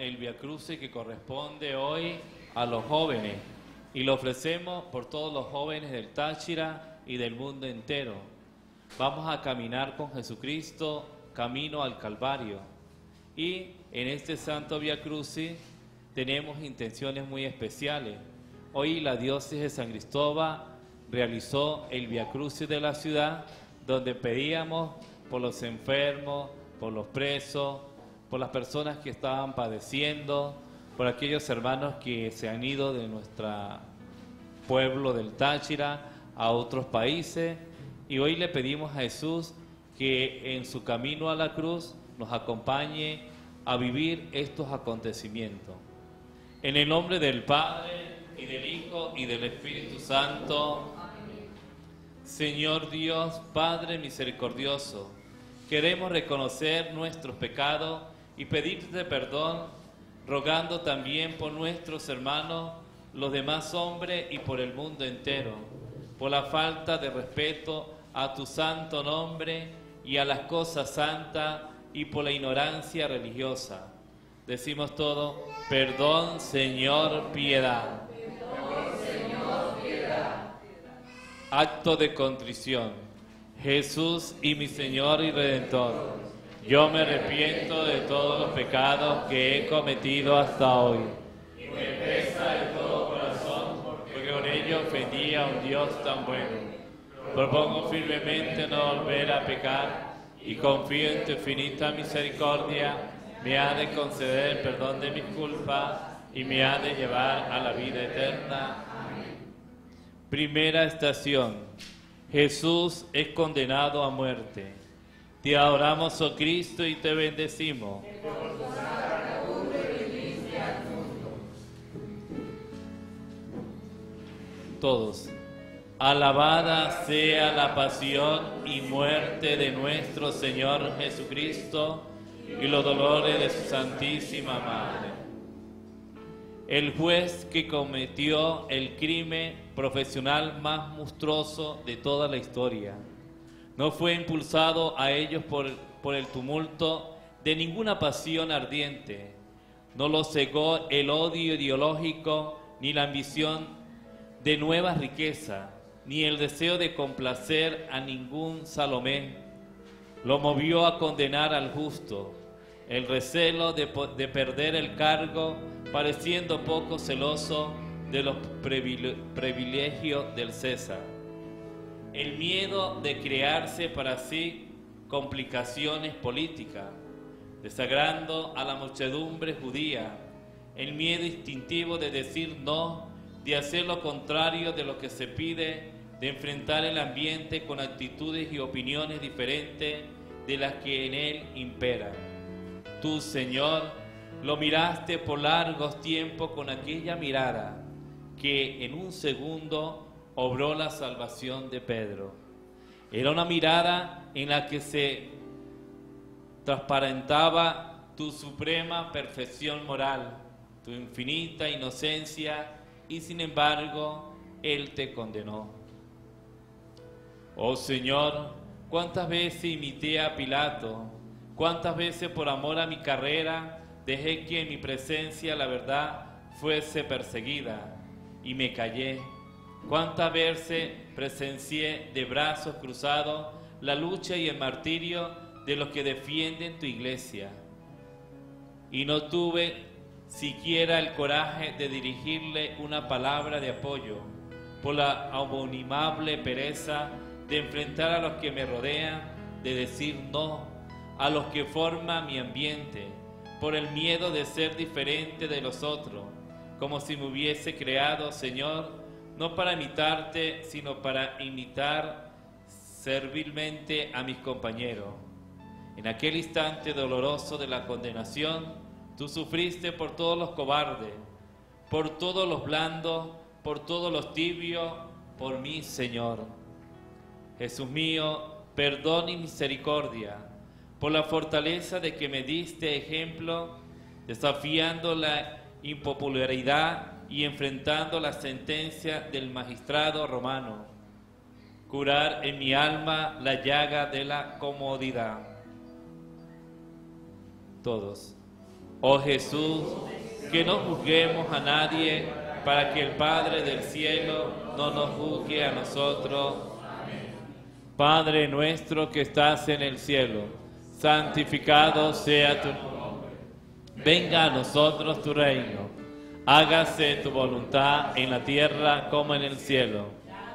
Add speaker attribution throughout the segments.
Speaker 1: el viacrucis que corresponde hoy a los jóvenes y lo ofrecemos por todos los jóvenes del Táchira y del mundo entero. Vamos a caminar con Jesucristo camino al Calvario y en este santo viacrucis tenemos intenciones muy especiales. Hoy la diócesis de San Cristóbal realizó el viacrucis de la ciudad, donde pedíamos por los enfermos, por los presos, por las personas que estaban padeciendo, por aquellos hermanos que se han ido de nuestro pueblo del Táchira a otros países. Y hoy le pedimos a Jesús que en su camino a la cruz nos acompañe a vivir estos acontecimientos. En el nombre del Padre, y del Hijo, y del Espíritu Santo. Amén. Señor Dios, Padre misericordioso, queremos reconocer nuestros pecados y pedirte perdón, rogando también por nuestros hermanos, los demás hombres y por el mundo entero, por la falta de respeto a tu santo nombre y a las cosas santas y por la ignorancia religiosa. Decimos todo, perdón, Señor, piedad. Perdón, Señor, piedad. Acto de contrición. Jesús y mi Señor y Redentor, yo me arrepiento de todos los pecados que he cometido hasta hoy. Y me pesa de todo corazón, porque con ello ofendí a un Dios tan bueno. Propongo firmemente no volver a pecar y confío en tu infinita misericordia, me ha de conceder el perdón de mis culpas y me ha de llevar a la vida eterna. Amén. Primera estación. Jesús es condenado a muerte. Te adoramos, oh Cristo, y te bendecimos. Todos. Alabada sea la pasión y muerte de nuestro Señor Jesucristo y los dolores de su Santísima Madre. El juez que cometió el crimen profesional más monstruoso de toda la historia no fue impulsado a ellos por el tumulto de ninguna pasión ardiente. No lo cegó el odio ideológico ni la ambición de nuevas riquezas, ni el deseo de complacer a ningún Salomé. Lo movió a condenar al justo, el recelo de perder el cargo, pareciendo poco celoso de los privilegios del César. El miedo de crearse para sí complicaciones políticas, desagrando a la muchedumbre judía, el miedo instintivo de decir no, de hacer lo contrario de lo que se pide, de enfrentar el ambiente con actitudes y opiniones diferentes de las que en él imperan. Tú, Señor, lo miraste por largos tiempos con aquella mirada que en un segundo obró la salvación de Pedro. Era una mirada en la que se transparentaba tu suprema perfección moral, tu infinita inocencia, y sin embargo, Él te condenó. Oh Señor, cuántas veces imité a Pilato, cuántas veces por amor a mi carrera dejé que en mi presencia la verdad fuese perseguida y me callé. Cuántas veces presencié de brazos cruzados la lucha y el martirio de los que defienden tu iglesia. Y no tuve siquiera el coraje de dirigirle una palabra de apoyo por la abominable pereza de enfrentar a los que me rodean, de decir no a los que forman mi ambiente, por el miedo de ser diferente de los otros, como si me hubiese creado, Señor, no para imitarte, sino para imitar servilmente a mis compañeros. En aquel instante doloroso de la condenación, tú sufriste por todos los cobardes, por todos los blandos, por todos los tibios, por mí, Señor. Jesús mío, perdón y misericordia, por la fortaleza de que me diste ejemplo, desafiando la impopularidad y enfrentando la sentencia del magistrado romano. Curar en mi alma la llaga de la comodidad. Todos. Oh Jesús, que no juzguemos a nadie, para que el Padre del cielo no nos juzgue a nosotros. Padre nuestro que estás en el cielo, santificado sea tu nombre. Venga a nosotros tu reino. Hágase tu voluntad en la tierra como en el cielo.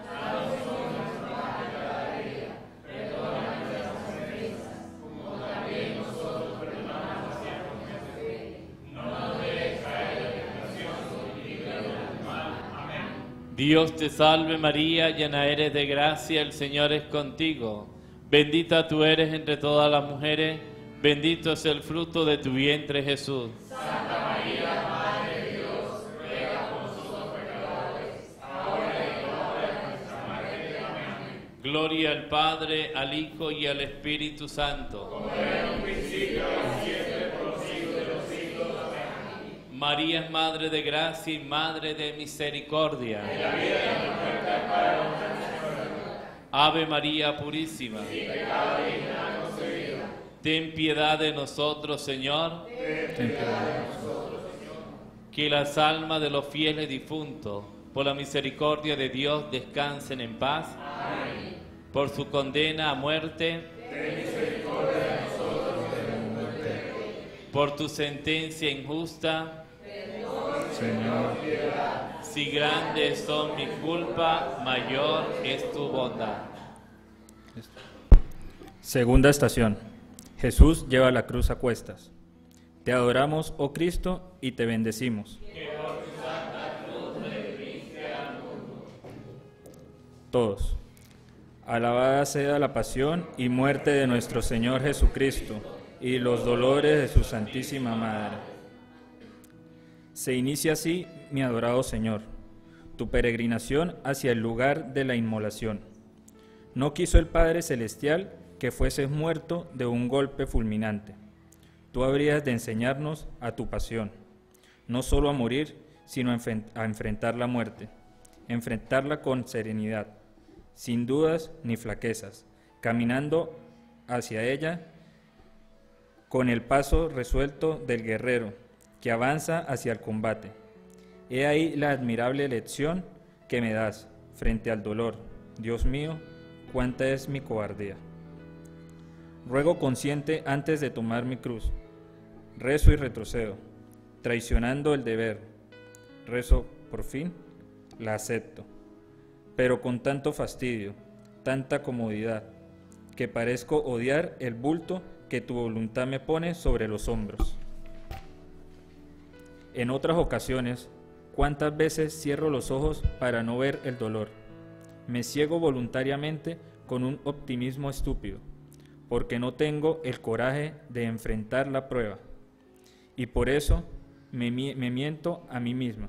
Speaker 1: Dios te salve María, llena eres de gracia, el Señor es contigo. Bendita tú eres entre todas las mujeres, bendito es el fruto de tu vientre Jesús. Santa María, Madre de Dios, ruega por nosotros pecadores, ahora y en la hora de nuestra muerte. Amén. Gloria al Padre, al Hijo y al Espíritu Santo. Como era en un principio, y siempre, por los siglos de los siglos. Amén. María es Madre de gracia y Madre de misericordia. En la vida y en la muerte, para Ave María Purísima. Sin pecado original concebida. Ten piedad de nosotros, Señor. Ten piedad de nosotros, Señor. Que las almas de los fieles difuntos, por la misericordia de Dios, descansen en paz. Amén. Por su condena a muerte. Ten misericordia de nosotros y de la muerte. Por tu sentencia injusta. Perdón, Señor, piedad. Si grandes son mis culpas, mayor es tu bondad.
Speaker 2: Segunda estación. Jesús lleva la cruz a cuestas. Te adoramos, oh Cristo, y te bendecimos. Que por tu santa cruz redimiste al mundo. Todos. Alabada sea la pasión y muerte de nuestro Señor Jesucristo y los dolores de su Santísima Madre. Se inicia así, mi adorado Señor, tu peregrinación hacia el lugar de la inmolación. No quiso el Padre Celestial que fueses muerto de un golpe fulminante. Tú habrías de enseñarnos a tu pasión, no solo a morir, sino a enfrentar la muerte, enfrentarla con serenidad, sin dudas ni flaquezas, caminando hacia ella con el paso resuelto del guerrero que avanza hacia el combate. He ahí la admirable lección que me das frente al dolor. Dios mío, cuánta es mi cobardía. Ruego consciente antes de tomar mi cruz. Rezo y retrocedo, traicionando el deber. Rezo, por fin, la acepto, pero con tanto fastidio, tanta comodidad, que parezco odiar el bulto que tu voluntad me pone sobre los hombros. En otras ocasiones, ¿cuántas veces cierro los ojos para no ver el dolor? Me ciego voluntariamente con un optimismo estúpido, porque no tengo el coraje de enfrentar la prueba, y por eso me miento a mí misma.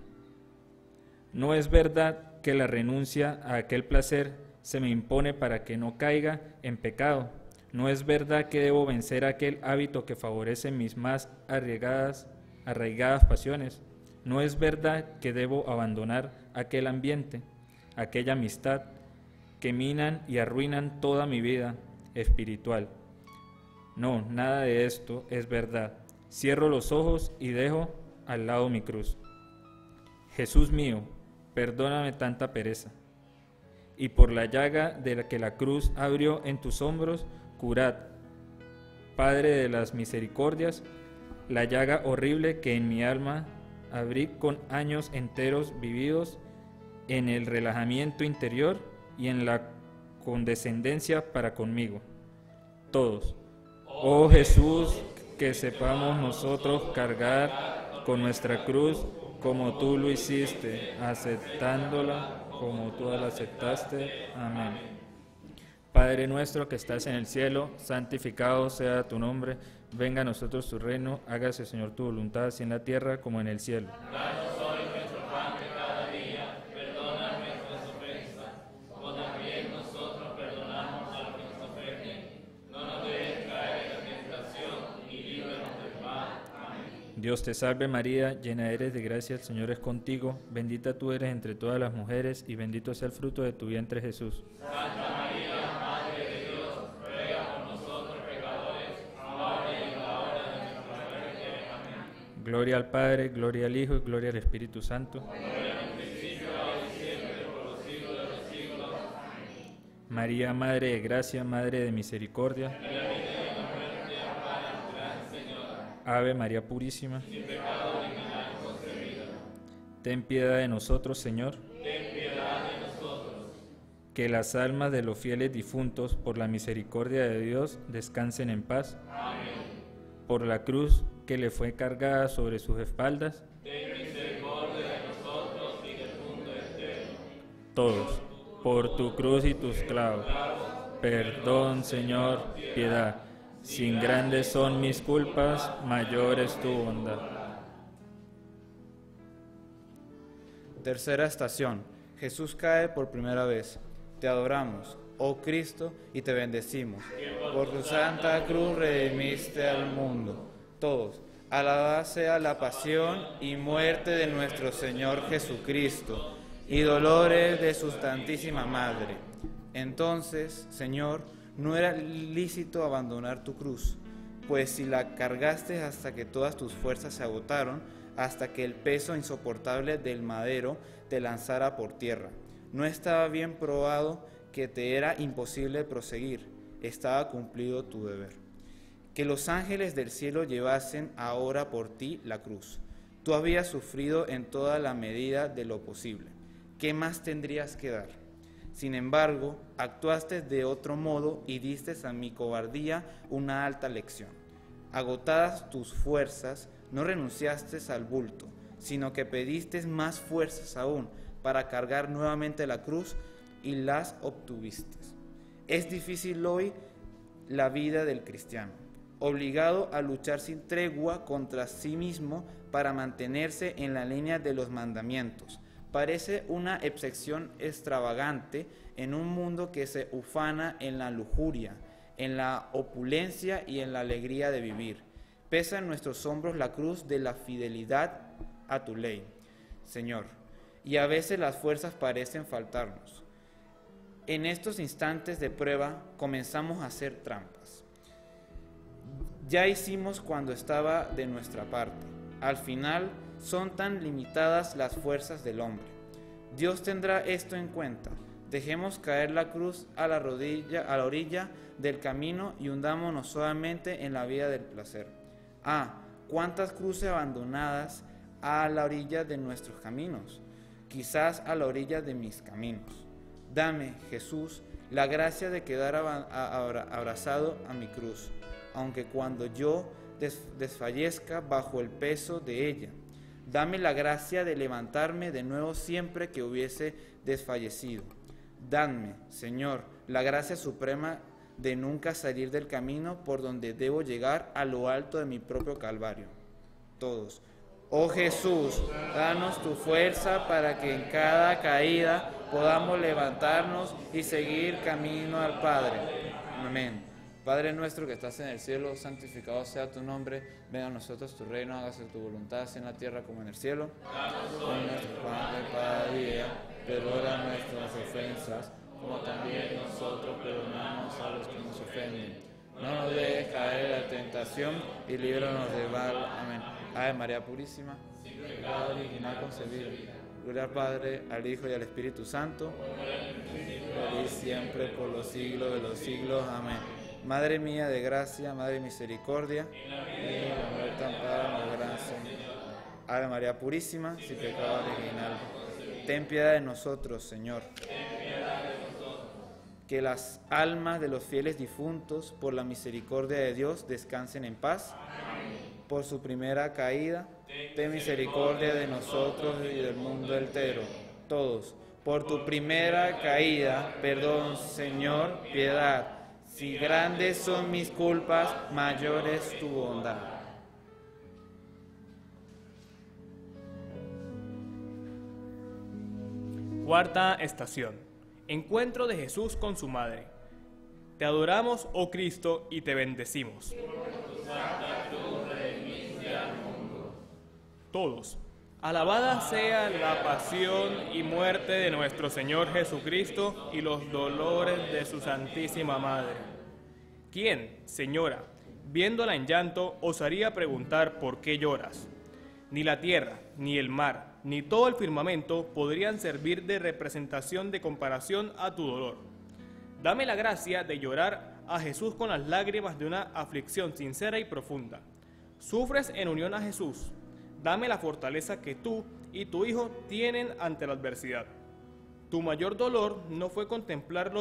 Speaker 2: No es verdad que la renuncia a aquel placer se me impone para que no caiga en pecado. No es verdad que debo vencer aquel hábito que favorece mis más arraigadas pasiones. No es verdad que debo abandonar aquel ambiente, aquella amistad que minan y arruinan toda mi vida espiritual. No, nada de esto es verdad. Cierro los ojos y dejo al lado mi cruz. Jesús mío, perdóname tanta pereza. Y por la llaga de la que la cruz abrió en tus hombros, curad, Padre de las misericordias, la llaga horrible que en mi alma abrí con años enteros vividos en el relajamiento interior y en la condescendencia para conmigo. Todos. Oh Jesús, que sepamos nosotros cargar con nuestra cruz como tú lo hiciste, aceptándola como tú la aceptaste. Amén. Padre nuestro que estás en el cielo, santificado sea tu nombre. Venga a nosotros tu reino, hágase, Señor, tu voluntad, así en la tierra como en el cielo.
Speaker 1: Danos hoy nuestro pan de cada día, perdona nuestras ofensas, como también nosotros perdonamos a los que nos ofenden. No nos dejes caer en la tentación y líbranos del mal. Amén.
Speaker 2: Dios te salve María, llena eres de gracia, el Señor es contigo, bendita tú eres entre todas las mujeres y bendito es el fruto de tu vientre Jesús.
Speaker 1: Santa María, Madre de Dios, ruega por nosotros pecadores, ahora y en la hora de nuestra muerte. Amén.
Speaker 2: Gloria al Padre, gloria al Hijo y gloria al Espíritu Santo. María, Madre de Gracia, Madre de Misericordia. Ave María Purísima. Ten piedad de nosotros, Señor. Que las almas de los fieles difuntos, por la misericordia de Dios, descansen en paz. Por la cruz que le fue cargada sobre sus espaldas. Todos, por tu cruz y tus clavos. Perdón, Señor, piedad. Sin grandes son mis culpas, mayor es tu bondad.
Speaker 3: Tercera estación. Jesús cae por primera vez. Te adoramos, oh Cristo, y te bendecimos. Por tu santa cruz redimiste al mundo. Todos, alabada sea la pasión y muerte de nuestro Señor Jesucristo, y dolores de su Santísima Madre. Entonces, Señor, no era lícito abandonar tu cruz, pues si la cargaste hasta que todas tus fuerzas se agotaron, hasta que el peso insoportable del madero te lanzara por tierra. No estaba bien probado que te era imposible proseguir, estaba cumplido tu deber. Que los ángeles del cielo llevasen ahora por ti la cruz. Tú habías sufrido en toda la medida de lo posible. ¿Qué más tendrías que dar? Sin embargo, actuaste de otro modo y diste a mi cobardía una alta lección. Agotadas tus fuerzas, no renunciaste al bulto, sino que pediste más fuerzas aún para cargar nuevamente la cruz y las obtuviste. Es difícil hoy la vida del cristiano, obligado a luchar sin tregua contra sí mismo para mantenerse en la línea de los mandamientos. Parece una excepción extravagante en un mundo que se ufana en la lujuria, en la opulencia y en la alegría de vivir. Pesa en nuestros hombros la cruz de la fidelidad a tu ley, Señor, y a veces las fuerzas parecen faltarnos. En estos instantes de prueba comenzamos a hacer trampas. Ya hicimos cuando estaba de nuestra parte. Al final son tan limitadas las fuerzas del hombre. Dios tendrá esto en cuenta. Dejemos caer la cruz a la orilla del camino y hundámonos suavemente en la vía del placer. Cuántas cruces abandonadas a la orilla de nuestros caminos, quizás a la orilla de mis caminos. Dame, Jesús, la gracia de quedar abrazado a mi cruz, aunque cuando yo desfallezca bajo el peso de ella. Dame la gracia de levantarme de nuevo siempre que hubiese desfallecido. Dadme, Señor, la gracia suprema de nunca salir del camino por donde debo llegar a lo alto de mi propio Calvario. Todos. Oh Jesús, danos tu fuerza para que en cada caída podamos levantarnos y seguir camino al Padre. Amén. Padre nuestro que estás en el cielo, santificado sea tu nombre. Venga a nosotros tu reino, hágase tu voluntad, así en la tierra como en el cielo. Con nuestro pan de cada día, perdona nuestras ofensas, como también nosotros perdonamos a los que nos ofenden. No nos dejes caer en la tentación y líbranos del mal. Amén. Ave María Purísima, sin pecado original concebido. Gloria al Padre, al Hijo y al Espíritu Santo, y siempre por los siglos de los siglos. Amén. Madre mía de gracia, Madre de misericordia, y la muerte ampara, gran Señor. Ave María Purísima, sin pecado original. Ten piedad de nosotros, Señor. Que las almas de los fieles difuntos, por la misericordia de Dios, descansen en paz. Por su primera caída, ten misericordia de nosotros y del mundo entero. Todos, por tu primera caída, perdón, Señor, piedad. Si grandes son mis culpas, mayor es tu bondad.
Speaker 4: Cuarta estación. Encuentro de Jesús con su madre. Te adoramos, oh Cristo, y te bendecimos. Todos. Alabada sea la pasión y muerte de nuestro Señor Jesucristo y los dolores de su Santísima Madre. ¿Quién, Señora, viéndola en llanto, osaría preguntar por qué lloras? Ni la tierra, ni el mar, ni todo el firmamento podrían servir de representación de comparación a tu dolor. Dame la gracia de llorar a Jesús con las lágrimas de una aflicción sincera y profunda. Sufres en unión a Jesús. Dame la fortaleza que tú y tu Hijo tienen ante la adversidad. Tu mayor dolor no fue contemplar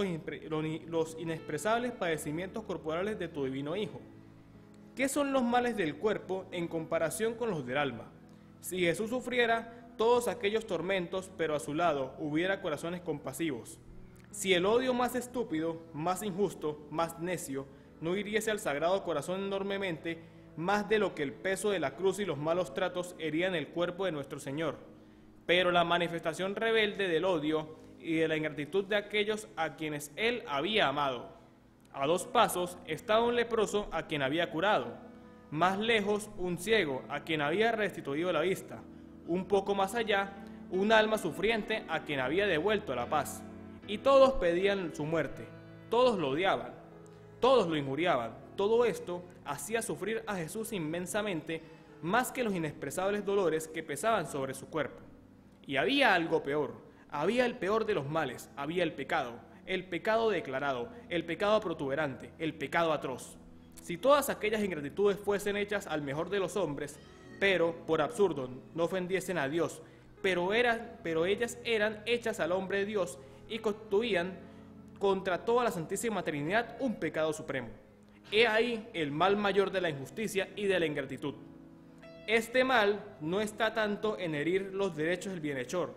Speaker 4: los inexpresables padecimientos corporales de tu divino Hijo. ¿Qué son los males del cuerpo en comparación con los del alma? Si Jesús sufriera todos aquellos tormentos, pero a su lado hubiera corazones compasivos. Si el odio más estúpido, más injusto, más necio, no hiriese al sagrado corazón enormemente, más de lo que el peso de la cruz y los malos tratos herían el cuerpo de nuestro Señor. Pero la manifestación rebelde del odio y de la ingratitud de aquellos a quienes Él había amado. A 2 pasos estaba un leproso a quien había curado. Más lejos, un ciego a quien había restituido la vista. Un poco más allá, un alma sufriente a quien había devuelto la paz. Y todos pedían su muerte, todos lo odiaban, todos lo injuriaban. Todo esto hacía sufrir a Jesús inmensamente, más que los inexpresables dolores que pesaban sobre su cuerpo. Y había algo peor, había el peor de los males, había el pecado declarado, el pecado protuberante, el pecado atroz. Si todas aquellas ingratitudes fuesen hechas al mejor de los hombres, pero, por absurdo, no ofendiesen a Dios, pero ellas eran hechas al hombre de Dios y constituían contra toda la Santísima Trinidad un pecado supremo. He ahí el mal mayor de la injusticia y de la ingratitud. Este mal no está tanto en herir los derechos del bienhechor,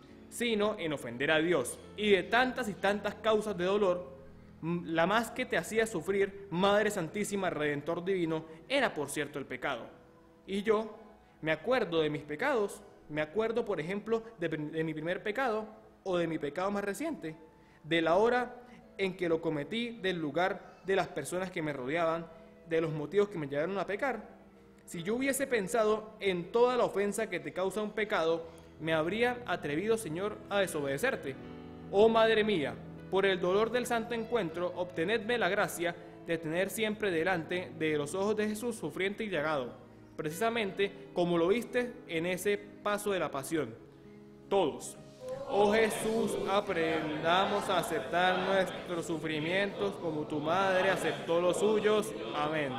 Speaker 4: sino en ofender a Dios. Y de tantas y tantas causas de dolor, la más que te hacía sufrir, Madre Santísima, Redentor Divino, era por cierto el pecado. Y yo me acuerdo de mis pecados, me acuerdo por ejemplo de mi primer pecado o de mi pecado más reciente, de la hora en que lo cometí, del lugar de las personas que me rodeaban, de los motivos que me llevaron a pecar. Si yo hubiese pensado en toda la ofensa que te causa un pecado, me habría atrevido, Señor, a desobedecerte. Oh Madre mía, por el dolor del santo encuentro, obtenedme la gracia de tener siempre delante de los ojos de Jesús sufriente y llagado, precisamente como lo viste en ese paso de la pasión. Todos. Oh Jesús, aprendamos a aceptar nuestros sufrimientos como tu Madre aceptó los suyos. Amén.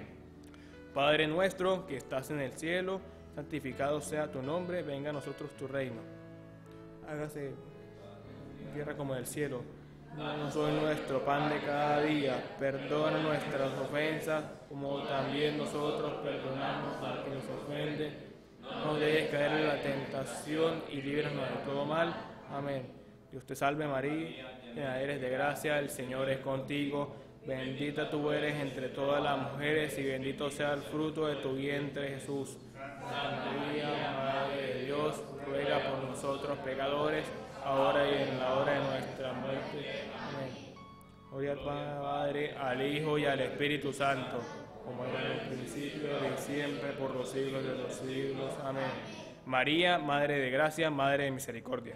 Speaker 4: Padre nuestro que estás en el cielo, santificado sea tu nombre, venga a nosotros tu reino. Hágase en tierra como en el cielo. Danos hoy nuestro pan de cada día. Perdona nuestras ofensas, como también nosotros perdonamos a quien nos ofende. No dejes caer en la tentación y líbranos de todo mal. Amén. Dios te salve María, llena eres de gracia, el Señor es contigo. Bendita tú eres entre todas las mujeres y bendito sea el fruto de tu vientre, Jesús. Santa María, Madre de Dios, ruega por nosotros pecadores, ahora y en la hora de nuestra muerte. Amén. Gloria al Padre, al Hijo y al Espíritu Santo, como era en el principio y siempre, por los siglos de los siglos. Amén. María, Madre de Gracia, Madre de Misericordia.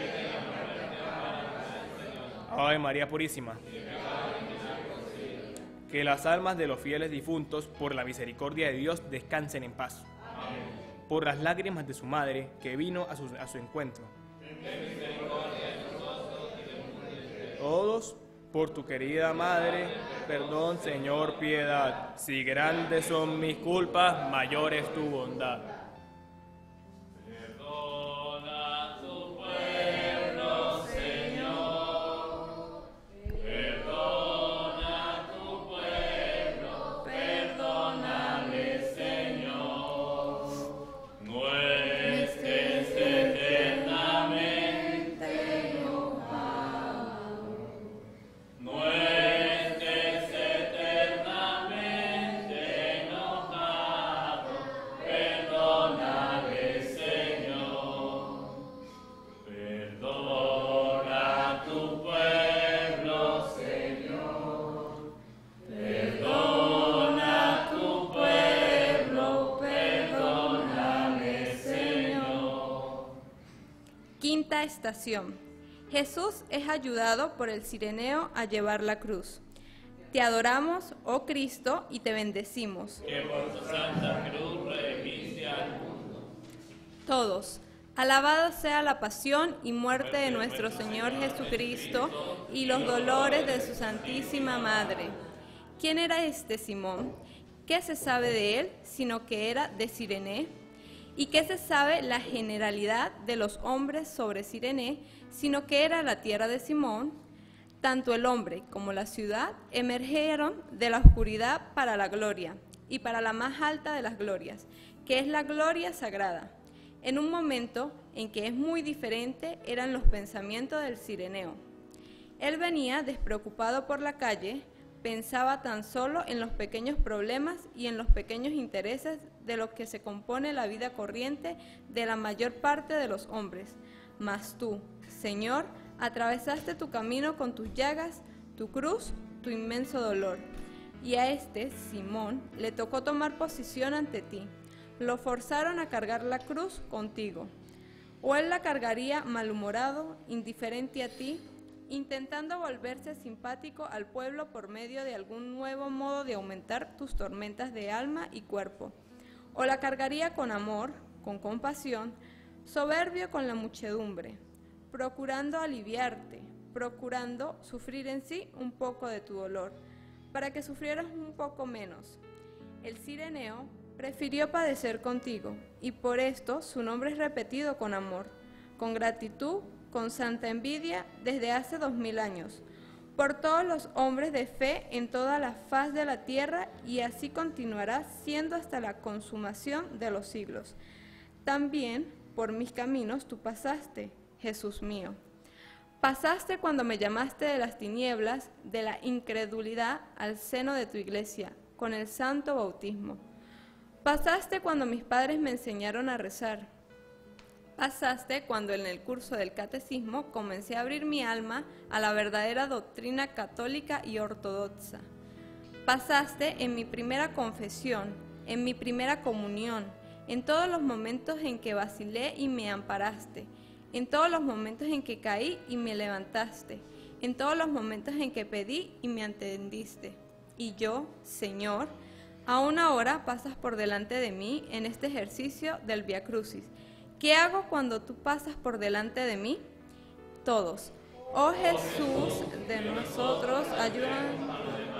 Speaker 4: Ave María Purísima. Que las almas de los fieles difuntos, por la misericordia de Dios, descansen en paz. Por las lágrimas de su madre, que vino a su encuentro. Todos, por tu querida madre, perdón, Señor, piedad. Si grandes son mis culpas, mayor es tu bondad.
Speaker 5: Quinta estación. Jesús es ayudado por el cireneo a llevar la cruz. Te adoramos, oh Cristo, y te bendecimos.
Speaker 1: Que por tu santa cruz redimiste al mundo.
Speaker 5: Todos. Alabada sea la pasión y muerte de nuestro Señor Jesucristo y los dolores de su Santísima Madre. ¿Quién era este Simón? ¿Qué se sabe de él, sino que era de Cirene? ¿Y qué se sabe la generalidad de los hombres sobre Cirene, sino que era la tierra de Simón? Tanto el hombre como la ciudad emergieron de la oscuridad para la gloria, y para la más alta de las glorias, que es la gloria sagrada. En un momento en que es muy diferente eran los pensamientos del cireneo. Él venía despreocupado por la calle, pensaba tan solo en los pequeños problemas y en los pequeños intereses de los que se compone la vida corriente de la mayor parte de los hombres. Mas tú, Señor, atravesaste tu camino con tus llagas, tu cruz, tu inmenso dolor. Y a este, Simón, le tocó tomar posición ante ti. Lo forzaron a cargar la cruz contigo. O él la cargaría malhumorado, indiferente a ti, intentando volverse simpático al pueblo por medio de algún nuevo modo de aumentar tus tormentas de alma y cuerpo. O la cargaría con amor, con compasión, soberbio con la muchedumbre, procurando aliviarte, procurando sufrir en sí un poco de tu dolor, para que sufrieras un poco menos. El cireneo prefirió padecer contigo, y por esto su nombre es repetido con amor, con gratitud, con santa envidia, desde hace 2000 años, por todos los hombres de fe en toda la faz de la tierra, y así continuará siendo hasta la consumación de los siglos. También por mis caminos tú pasaste, Jesús mío. Pasaste cuando me llamaste de las tinieblas, de la incredulidad, al seno de tu iglesia, con el santo bautismo. Pasaste cuando mis padres me enseñaron a rezar. Pasaste cuando en el curso del catecismo comencé a abrir mi alma a la verdadera doctrina católica y ortodoxa. Pasaste en mi primera confesión, en mi primera comunión, en todos los momentos en que vacilé y me amparaste, en todos los momentos en que caí y me levantaste, en todos los momentos en que pedí y me atendiste. Y yo, Señor, aún ahora pasas por delante de mí en este ejercicio del Vía Crucis. ¿Qué hago cuando tú pasas por delante de mí? Todos. Oh Jesús de nosotros, ayúdanos.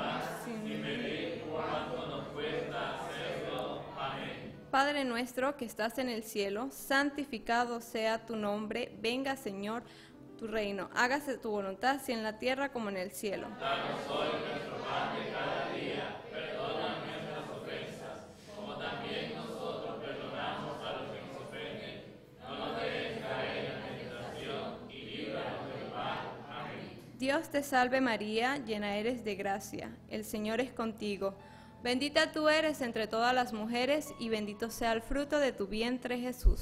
Speaker 5: Padre nuestro que estás en el cielo, santificado sea tu nombre, venga Señor tu reino, hágase tu voluntad, así en la tierra como en el cielo.
Speaker 1: Danos hoy nuestro pan de cada día, perdona nuestras ofensas, como también nosotros perdonamos a los que nos ofenden. No nos dejes caer en la tentación y líbranos del mal. Amén.
Speaker 5: Dios te salve María, llena eres de gracia, el Señor es contigo. Bendita tú eres entre todas las mujeres, y bendito sea el fruto de tu vientre, Jesús.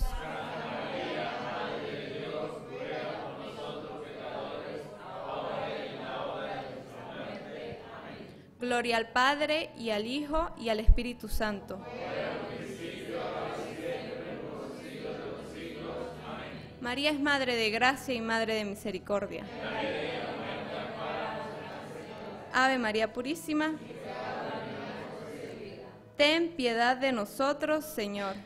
Speaker 5: Gloria al Padre, y al Hijo, y al Espíritu Santo. María es Madre de Gracia y Madre de Misericordia. Ave María Purísima. Ten piedad de nosotros, Señor.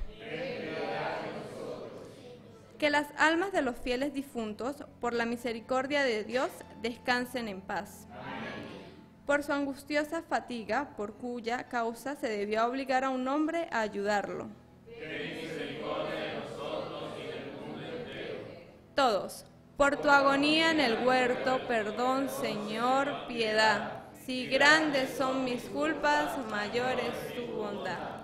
Speaker 5: Que las almas de los fieles difuntos, por la misericordia de Dios, descansen en paz. Por su angustiosa fatiga, por cuya causa se debió obligar a un hombre a ayudarlo. Ten misericordia de nosotros y del mundo entero. Todos. Por tu agonía en el huerto, perdón, Señor, piedad. Si grandes son mis culpas, mayor es tu bondad.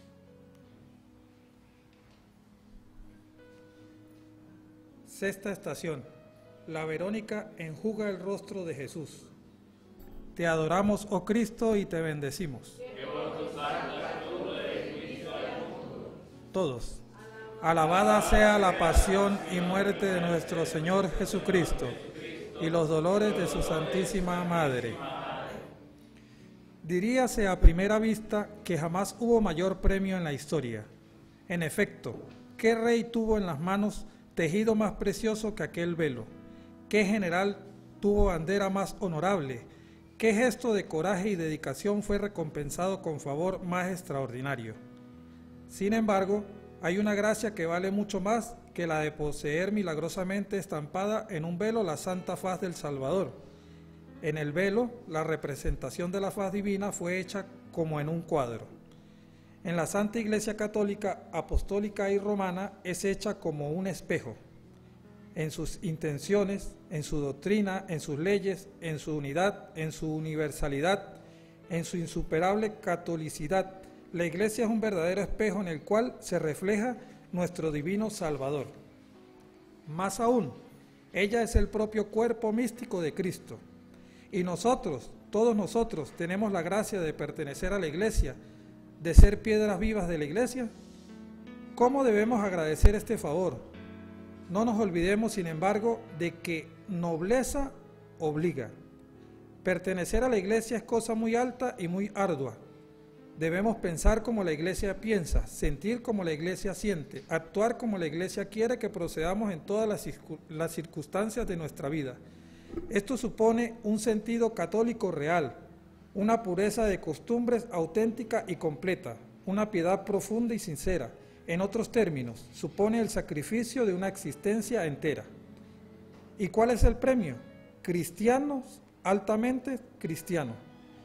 Speaker 6: Sexta estación. La Verónica enjuga el rostro de Jesús. Te adoramos, oh Cristo, y te bendecimos. Todos. Alabada sea la pasión y muerte de nuestro Señor Jesucristo y los dolores de su Santísima Madre. Diríase a primera vista que jamás hubo mayor premio en la historia. En efecto, ¿qué rey tuvo en las manos tejido más precioso que aquel velo? ¿Qué general tuvo bandera más honorable? ¿Qué gesto de coraje y dedicación fue recompensado con favor más extraordinario? Sin embargo, Hay una gracia que vale mucho más que la de poseer milagrosamente estampada en un velo la santa faz del Salvador. En el velo, la representación de la faz divina fue hecha como en un cuadro. En la Santa Iglesia Católica, Apostólica y Romana es hecha como un espejo. En sus intenciones, en su doctrina, en sus leyes, en su unidad, en su universalidad, en su insuperable catolicidad, la Iglesia es un verdadero espejo en el cual se refleja nuestro divino Salvador. Más aún, ella es el propio cuerpo místico de Cristo. Y nosotros, todos nosotros, tenemos la gracia de pertenecer a la Iglesia, de ser piedras vivas de la Iglesia. ¿Cómo debemos agradecer este favor? No nos olvidemos, sin embargo, de que nobleza obliga. Pertenecer a la Iglesia es cosa muy alta y muy ardua. Debemos pensar como la Iglesia piensa, sentir como la Iglesia siente, actuar como la Iglesia quiere que procedamos en todas las circunstancias de nuestra vida. Esto supone un sentido católico real, una pureza de costumbres auténtica y completa, una piedad profunda y sincera. En otros términos, supone el sacrificio de una existencia entera. ¿Y cuál es el premio? Cristianos, altamente cristianos.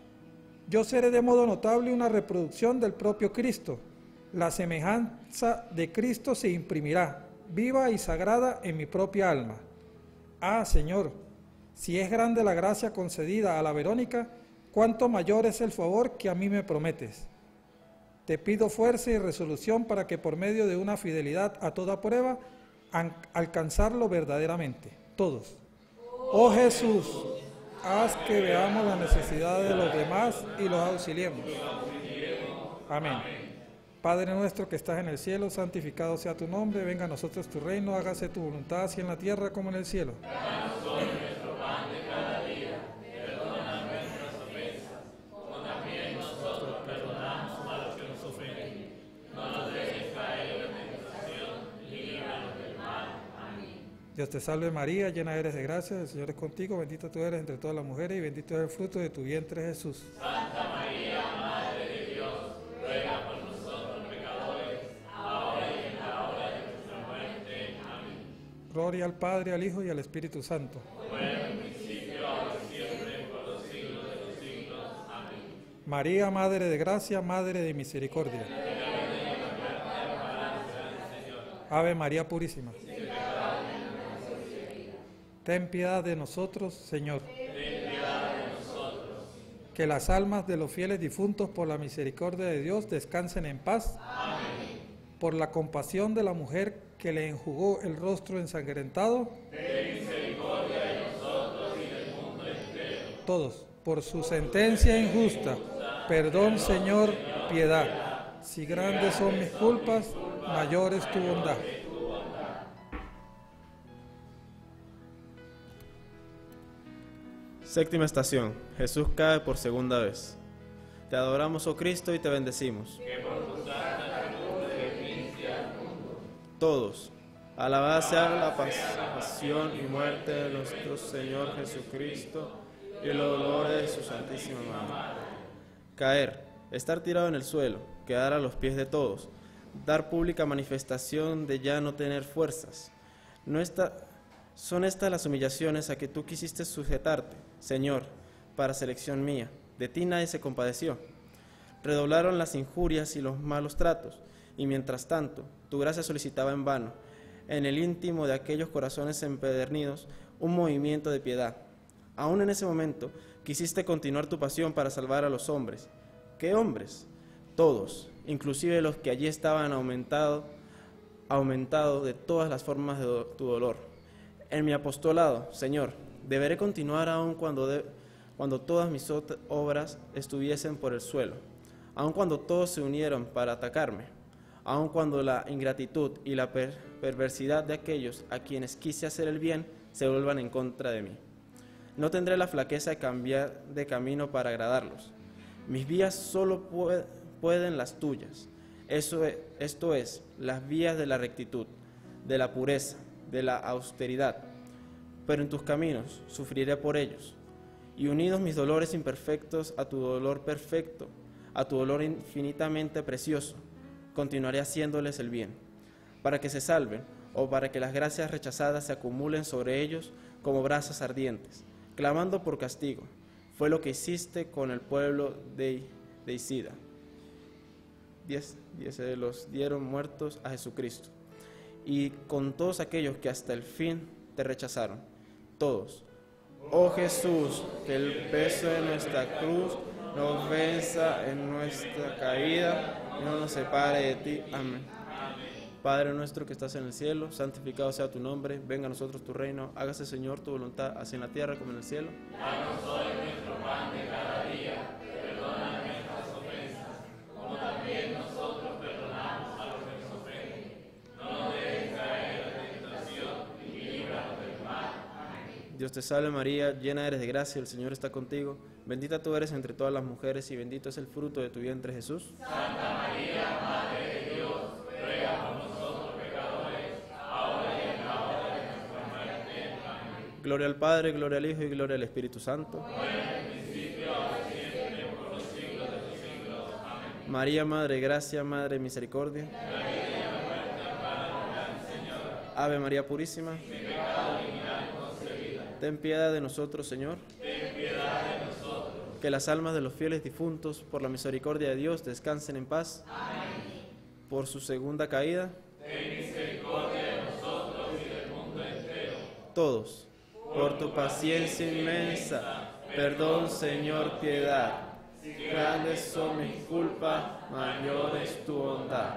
Speaker 6: Yo seré de modo notable una reproducción del propio Cristo. La semejanza de Cristo se imprimirá, viva y sagrada en mi propia alma. Ah, Señor, si es grande la gracia concedida a la Verónica, cuánto mayor es el favor que a mí me prometes. Te pido fuerza y resolución para que por medio de una fidelidad a toda prueba, alcanzarlo verdaderamente, todos. Oh Jesús, haz que veamos las necesidades de los demás y los auxiliemos. Amén. Padre nuestro que estás en el cielo, santificado sea tu nombre, venga a nosotros tu reino, hágase tu voluntad, así en la tierra como en el cielo.
Speaker 1: Danos hoy nuestro pan de cada día, perdona nuestras ofensas, como también nosotros perdonamos a los que nos ofenden. No nos dejes caer en la tentación, y líbranos del mal. Amén.
Speaker 6: Dios te salve María, llena eres de gracia, el Señor es contigo, bendita tú eres entre todas las mujeres y bendito es el fruto de tu vientre Jesús.
Speaker 1: Santa María, Madre de Dios, ruega por nosotros pecadores, ahora y en la hora de nuestra muerte. Amén.
Speaker 6: Gloria al Padre, al Hijo y al Espíritu Santo.
Speaker 1: Como era en el principio, ahora y siempre, por los siglos de los siglos. Amén.
Speaker 6: María, Madre de gracia, Madre de misericordia. Ave María Purísima. Ten piedad de nosotros, Señor. Que las almas de los fieles difuntos por la misericordia de Dios descansen en paz. Amén. Por la compasión de la mujer que le enjugó el rostro ensangrentado. Ten misericordia de nosotros y del mundo entero. Todos, por su sentencia injusta. Perdón, Señor, piedad. Si grandes son mis culpas, mayor es tu bondad.
Speaker 7: Séptima estación. Jesús cae por segunda vez. Te adoramos, oh Cristo, y te bendecimos. Todos. Alabada sea la pasión y muerte de nuestro Señor Jesucristo y los dolores de su Santísima Madre. Caer, estar tirado en el suelo, quedar a los pies de todos, dar pública manifestación de ya no tener fuerzas. Son estas las humillaciones a que tú quisiste sujetarte, Señor, para selección mía. De ti nadie se compadeció. Redoblaron las injurias y los malos tratos, y mientras tanto, tu gracia solicitaba en vano, en el íntimo de aquellos corazones empedernidos, un movimiento de piedad. Aún en ese momento, quisiste continuar tu pasión para salvar a los hombres. ¿Qué hombres? Todos, inclusive los que allí estaban aumentado de todas las formas de tu dolor. En mi apostolado, Señor, deberé continuar aun cuando todas mis obras estuviesen por el suelo, aun cuando todos se unieron para atacarme, aun cuando la ingratitud y la perversidad de aquellos a quienes quise hacer el bien se vuelvan en contra de mí. No tendré la flaqueza de cambiar de camino para agradarlos. Mis vías solo pueden las tuyas. Esto es, las vías de la rectitud, de la pureza, de la austeridad, pero en tus caminos sufriré por ellos, y unidos mis dolores imperfectos a tu dolor perfecto, a tu dolor infinitamente precioso, continuaré haciéndoles el bien. para que se salven, o para que las gracias rechazadas se acumulen sobre ellos como brasas ardientes, clamando por castigo. Fue lo que hiciste con el pueblo de Isida. 10 los dieron muertos a Jesucristo, y con todos aquellos que hasta el fin te rechazaron, todos. Oh Jesús, que el peso de nuestra cruz nos venza en nuestra caída y no nos separe de ti. Amén. Padre nuestro que estás en el cielo, santificado sea tu nombre, venga a nosotros tu reino, hágase Señor tu voluntad, así en la tierra como en el cielo.
Speaker 1: Danos hoy nuestro pan de cada día, perdona nuestras ofensas, como también nosotros perdonamos a los que nos ofenden. No nos dejes caer en la tentación y líbranos del mal. Amén.
Speaker 7: Dios te salve María, llena eres de gracia, el Señor está contigo, bendita tú eres entre todas las mujeres y bendito es el fruto de tu vientre Jesús.
Speaker 1: Santa María, Madre de Dios, ruega por nosotros pecadores, ahora y en la hora de nuestra muerte. Amén.
Speaker 7: Gloria al Padre, gloria al Hijo y gloria al Espíritu Santo. María, Madre de Gracia, Madre de Misericordia. Ave María Purísima. Ten piedad de nosotros, Señor. Que las almas de los fieles difuntos, por la misericordia de Dios, descansen en paz. Por su segunda caída. Ten misericordia de nosotros y del mundo entero. Todos, por tu paciencia inmensa, perdón, Señor, piedad. Grandes son mis culpas, mayor es tu bondad.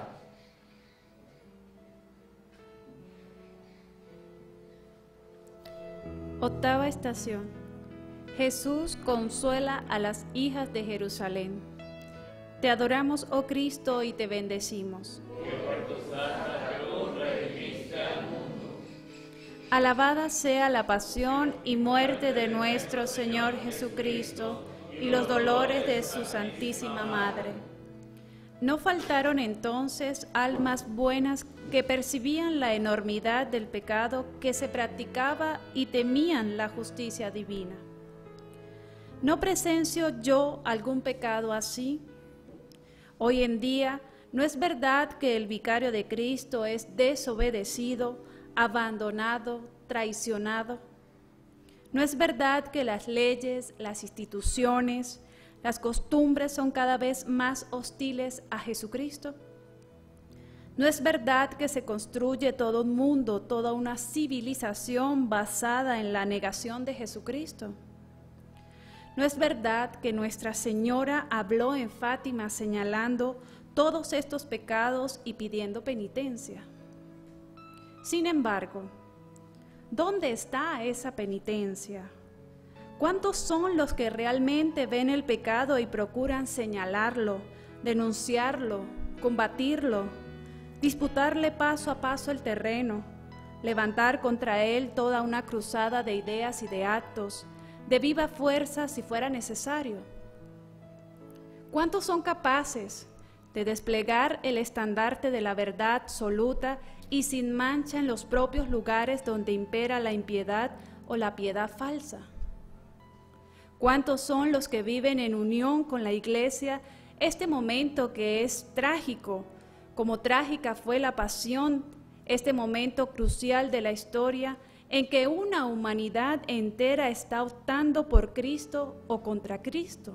Speaker 8: Octava estación. Jesús consuela a las hijas de Jerusalén. Te adoramos, oh Cristo, y te bendecimos. Alabada sea la pasión y muerte de nuestro Señor Jesucristo y los dolores de su Santísima Madre. No faltaron entonces almas buenas que percibían la enormidad del pecado que se practicaba y temían la justicia divina. ¿No presencio yo algún pecado así? Hoy en día, ¿no es verdad que el vicario de Cristo es desobedecido, abandonado, traicionado? ¿No es verdad que las leyes, las instituciones, las costumbres son cada vez más hostiles a Jesucristo? ¿No es verdad que se construye todo un mundo, toda una civilización basada en la negación de Jesucristo? ¿No es verdad que Nuestra Señora habló en Fátima señalando todos estos pecados y pidiendo penitencia? Sin embargo, ¿dónde está esa penitencia? ¿Cuántos son los que realmente ven el pecado y procuran señalarlo, denunciarlo, combatirlo, disputarle paso a paso el terreno, levantar contra él toda una cruzada de ideas y de actos, de viva fuerza si fuera necesario? ¿Cuántos son capaces de desplegar el estandarte de la verdad absoluta y sin mancha en los propios lugares donde impera la impiedad o la piedad falsa? ¿Cuántos son los que viven en unión con la Iglesia este momento que es trágico, como trágica fue la pasión, este momento crucial de la historia en que una humanidad entera está optando por Cristo o contra Cristo?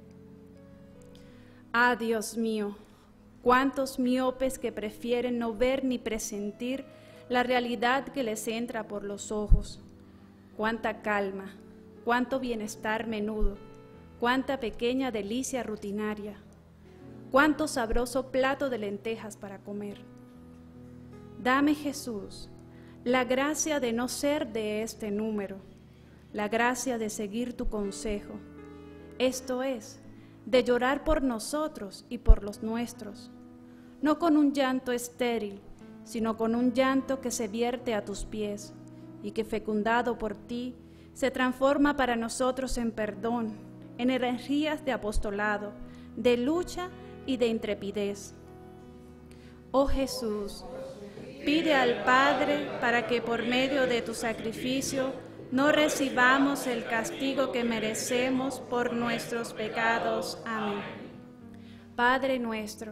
Speaker 8: Ah, Dios mío, cuántos miopes que prefieren no ver ni presentir la realidad que les entra por los ojos. Cuánta calma, cuánto bienestar menudo, cuánta pequeña delicia rutinaria, cuánto sabroso plato de lentejas para comer. Dame, Jesús, la gracia de no ser de este número, la gracia de seguir tu consejo, esto es, de llorar por nosotros y por los nuestros, no con un llanto estéril, sino con un llanto que se vierte a tus pies y que, fecundado por ti, se transforma para nosotros en perdón, en energías de apostolado, de lucha y de intrepidez. Oh Jesús, pide al Padre para que por medio de tu sacrificio no recibamos el castigo que merecemos por nuestros pecados. Amén. Padre nuestro,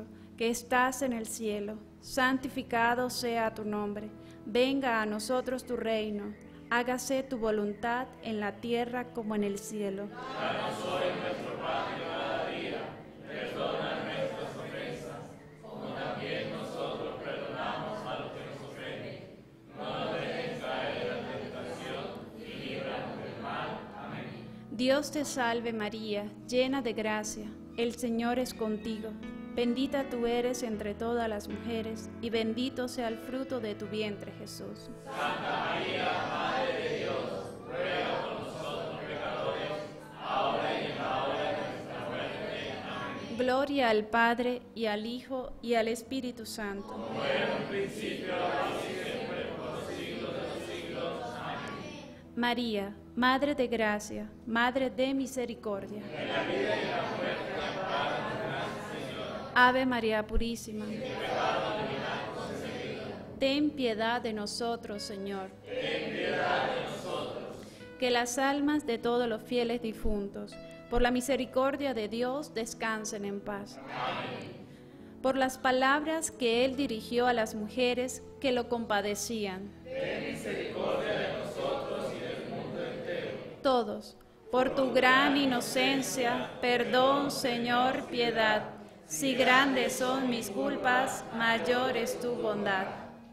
Speaker 8: que estás en el cielo, santificado sea tu nombre. Venga a nosotros tu reino. Hágase tu voluntad en la tierra como en el cielo.
Speaker 1: Danos hoy nuestro pan de cada día. Perdona nuestras ofensas, como también nosotros perdonamos a los que nos ofenden. No nos dejes caer en la tentación y líbranos del mal. Amén.
Speaker 8: Dios te salve María, llena de gracia. El Señor es contigo. Bendita tú eres entre todas las mujeres, y bendito sea el fruto de tu vientre, Jesús.
Speaker 1: Santa María, Madre de Dios, ruega por nosotros pecadores, ahora y en la hora de nuestra muerte. Amén.
Speaker 8: Gloria al Padre, y al Hijo, y al Espíritu Santo.
Speaker 1: Como era en un principio, ahora y siempre, por los siglos de los siglos. Amén.
Speaker 8: María, Madre de gracia, Madre de misericordia.
Speaker 1: En la vida y la muerte, amparanos, Señor.
Speaker 8: Ave María Purísima. Ten piedad de nosotros, Señor.
Speaker 1: Ten piedad de nosotros.
Speaker 8: Que las almas de todos los fieles difuntos, por la misericordia de Dios, descansen en paz.
Speaker 1: Amén.
Speaker 8: Por las palabras que Él dirigió a las mujeres que lo compadecían.
Speaker 1: Ten misericordia de nosotros y del mundo entero.
Speaker 8: Todos, por tu gran inocencia, perdón, Señor, piedad. Si grandes son mis culpas, mayor es tu bondad.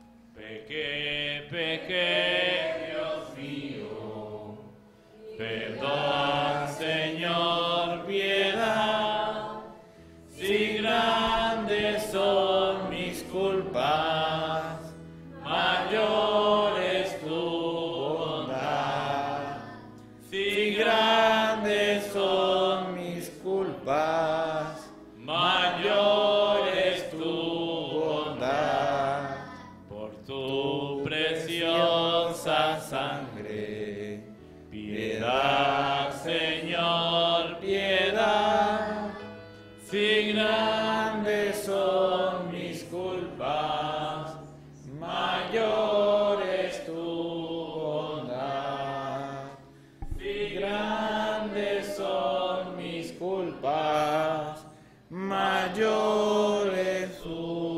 Speaker 1: Pequé, Dios mío. Perdón, Señor, piedad. Si grandes son mis culpas, mayor es tu bondad. Si grandes son mis culpas, mayor es tu bondad. Por tu preciosa sangre, piedad, Señor, piedad. Si grandes son mis culpas, mayor es tu bondad. Si grandes son mis culpas, mayor es tu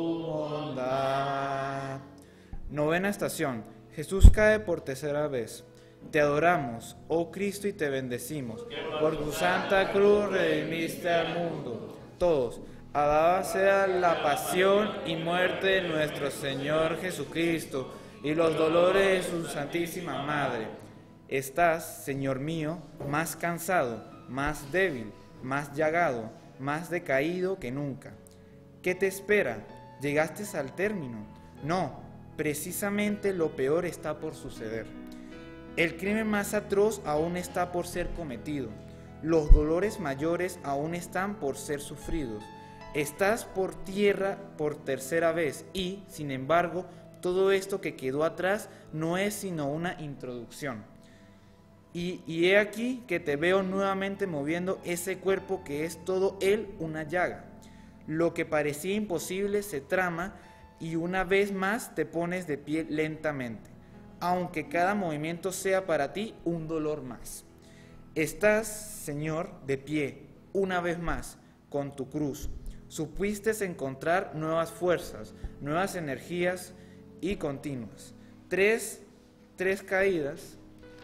Speaker 1: bondad.
Speaker 3: Novena estación. Jesús cae por tercera vez. Te adoramos, oh Cristo, y te bendecimos. Por tu santa cruz redimiste al mundo. Todos, alabada sea la pasión y muerte de nuestro Señor Jesucristo y los dolores de su Santísima Madre. Estás, Señor mío, más cansado, más débil, más llagado, más decaído que nunca. ¿Qué te espera? ¿Llegaste al término? No, precisamente lo peor está por suceder. El crimen más atroz aún está por ser cometido. Los dolores mayores aún están por ser sufridos. Estás por tierra por tercera vez y, sin embargo, todo esto que quedó atrás no es sino una introducción. Y he aquí que te veo nuevamente moviendo ese cuerpo que es todo él una llaga. Lo que parecía imposible se trama y una vez más te pones de pie lentamente, aunque cada movimiento sea para ti un dolor más. Estás, Señor, de pie, una vez más, con tu cruz. Supiste encontrar nuevas fuerzas, nuevas energías y continuas. Tres caídas,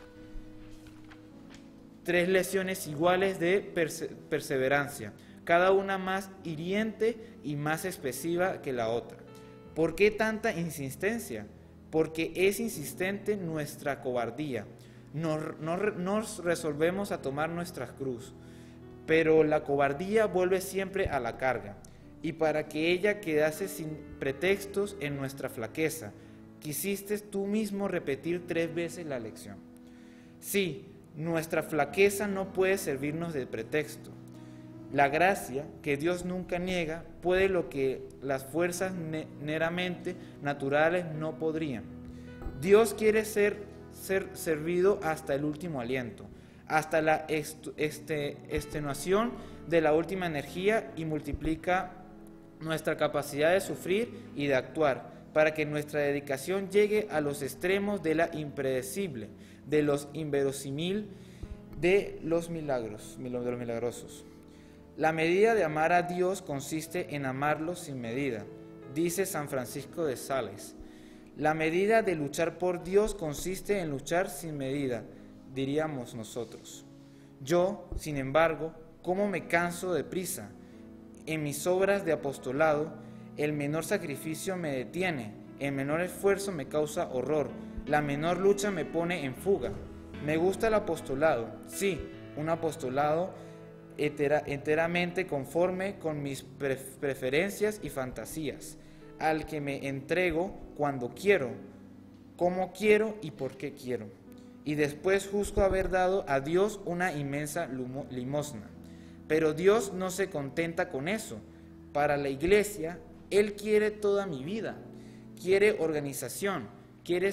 Speaker 3: 3 lesiones iguales de perseverancia, cada una más hiriente y más expresiva que la otra. ¿Por qué tanta insistencia? Porque es insistente nuestra cobardía. Nos resolvemos a tomar nuestra cruz, pero la cobardía vuelve siempre a la carga, y para que ella quedase sin pretextos en nuestra flaqueza, quisiste tú mismo repetir 3 veces la lección. Sí, nuestra flaqueza no puede servirnos de pretexto. La gracia, que Dios nunca niega, puede lo que las fuerzas meramente naturales no podrían. Dios quiere ser servido hasta el último aliento, hasta la extenuación de la última energía, y multiplica nuestra capacidad de sufrir y de actuar, para que nuestra dedicación llegue a los extremos de la impredecible, de los inverosímil, de los milagrosos. La medida de amar a Dios consiste en amarlo sin medida, dice San Francisco de Sales. La medida de luchar por Dios consiste en luchar sin medida, diríamos nosotros. Yo, sin embargo, ¿cómo me canso deprisa? En mis obras de apostolado, el menor sacrificio me detiene, el menor esfuerzo me causa horror, la menor lucha me pone en fuga. Me gusta el apostolado, sí, un apostolado enteramente conforme con mis preferencias y fantasías, al que me entrego cuando quiero, cómo quiero y por qué quiero. Y después juzgo haber dado a Dios una inmensa limosna. Pero Dios no se contenta con eso. Para la Iglesia, Él quiere toda mi vida, quiere organización, quiere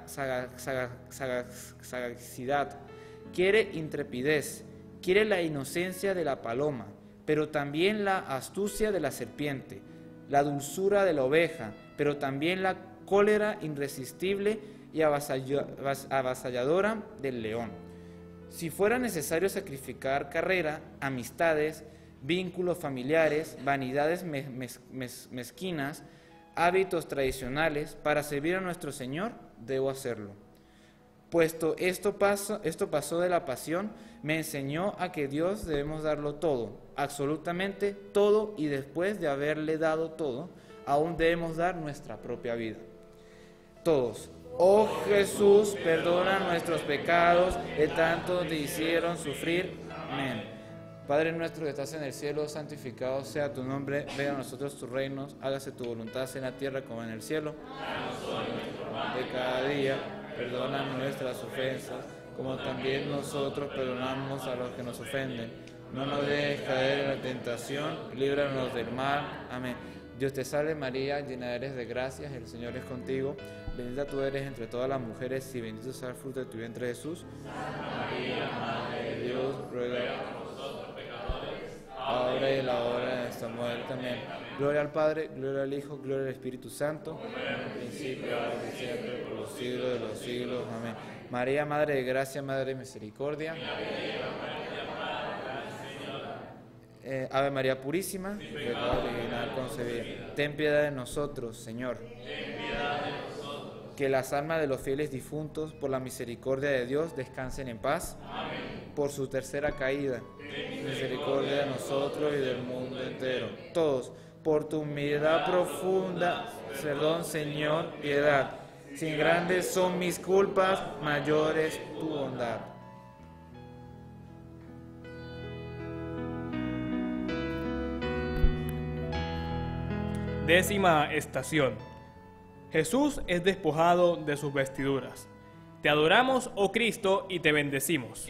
Speaker 3: sagacidad, quiere intrepidez, quiere la inocencia de la paloma, pero también la astucia de la serpiente, la dulzura de la oveja, pero también la cólera irresistible y avasalladora del león. Si fuera necesario sacrificar carrera, amistades, vínculos familiares, vanidades mezquinas, hábitos tradicionales, para servir a nuestro Señor, debo hacerlo. Puesto esto pasó de la pasión, me enseñó a que Dios debemos darlo todo, absolutamente todo, y después de haberle dado todo, aún debemos dar nuestra propia vida. Todos. Oh Jesús, perdona nuestros pecados, que tanto te hicieron sufrir. Amén. Padre nuestro que estás en el cielo, santificado sea tu nombre, venga a nosotros tu reino, hágase tu voluntad en la tierra como en el cielo. De cada día, perdona nuestras ofensas, como también nosotros perdonamos a los que nos ofenden. No nos dejes caer en la tentación, líbranos del mal. Amén. Dios te salve María, llena eres de gracia, el Señor es contigo. Bendita tú eres entre todas las mujeres y bendito sea el fruto de tu vientre Jesús. María, Madre de Dios, ruega por nosotros pecadores, ahora y en la hora de nuestra muerte. Amén. Gloria al Padre, gloria al Hijo, gloria al Espíritu Santo, como en el principio, ahora y siempre, por los siglos de los siglos. Amén. María, Madre de gracia, Madre de misericordia. Ave María Purísima, pecado original concebida. Ten piedad de nosotros, Señor. Ten piedad de nosotros. Que las almas de los fieles difuntos, por la misericordia de Dios, descansen en paz. Amén. Por su tercera caída, ten misericordia de nosotros y del mundo entero. Todos, por tu humildad profunda, perdón, Señor, piedad. Si grandes son mis culpas, mayor es tu bondad.
Speaker 4: Décima estación. Jesús es despojado de sus vestiduras. Te adoramos, oh Cristo, y te bendecimos.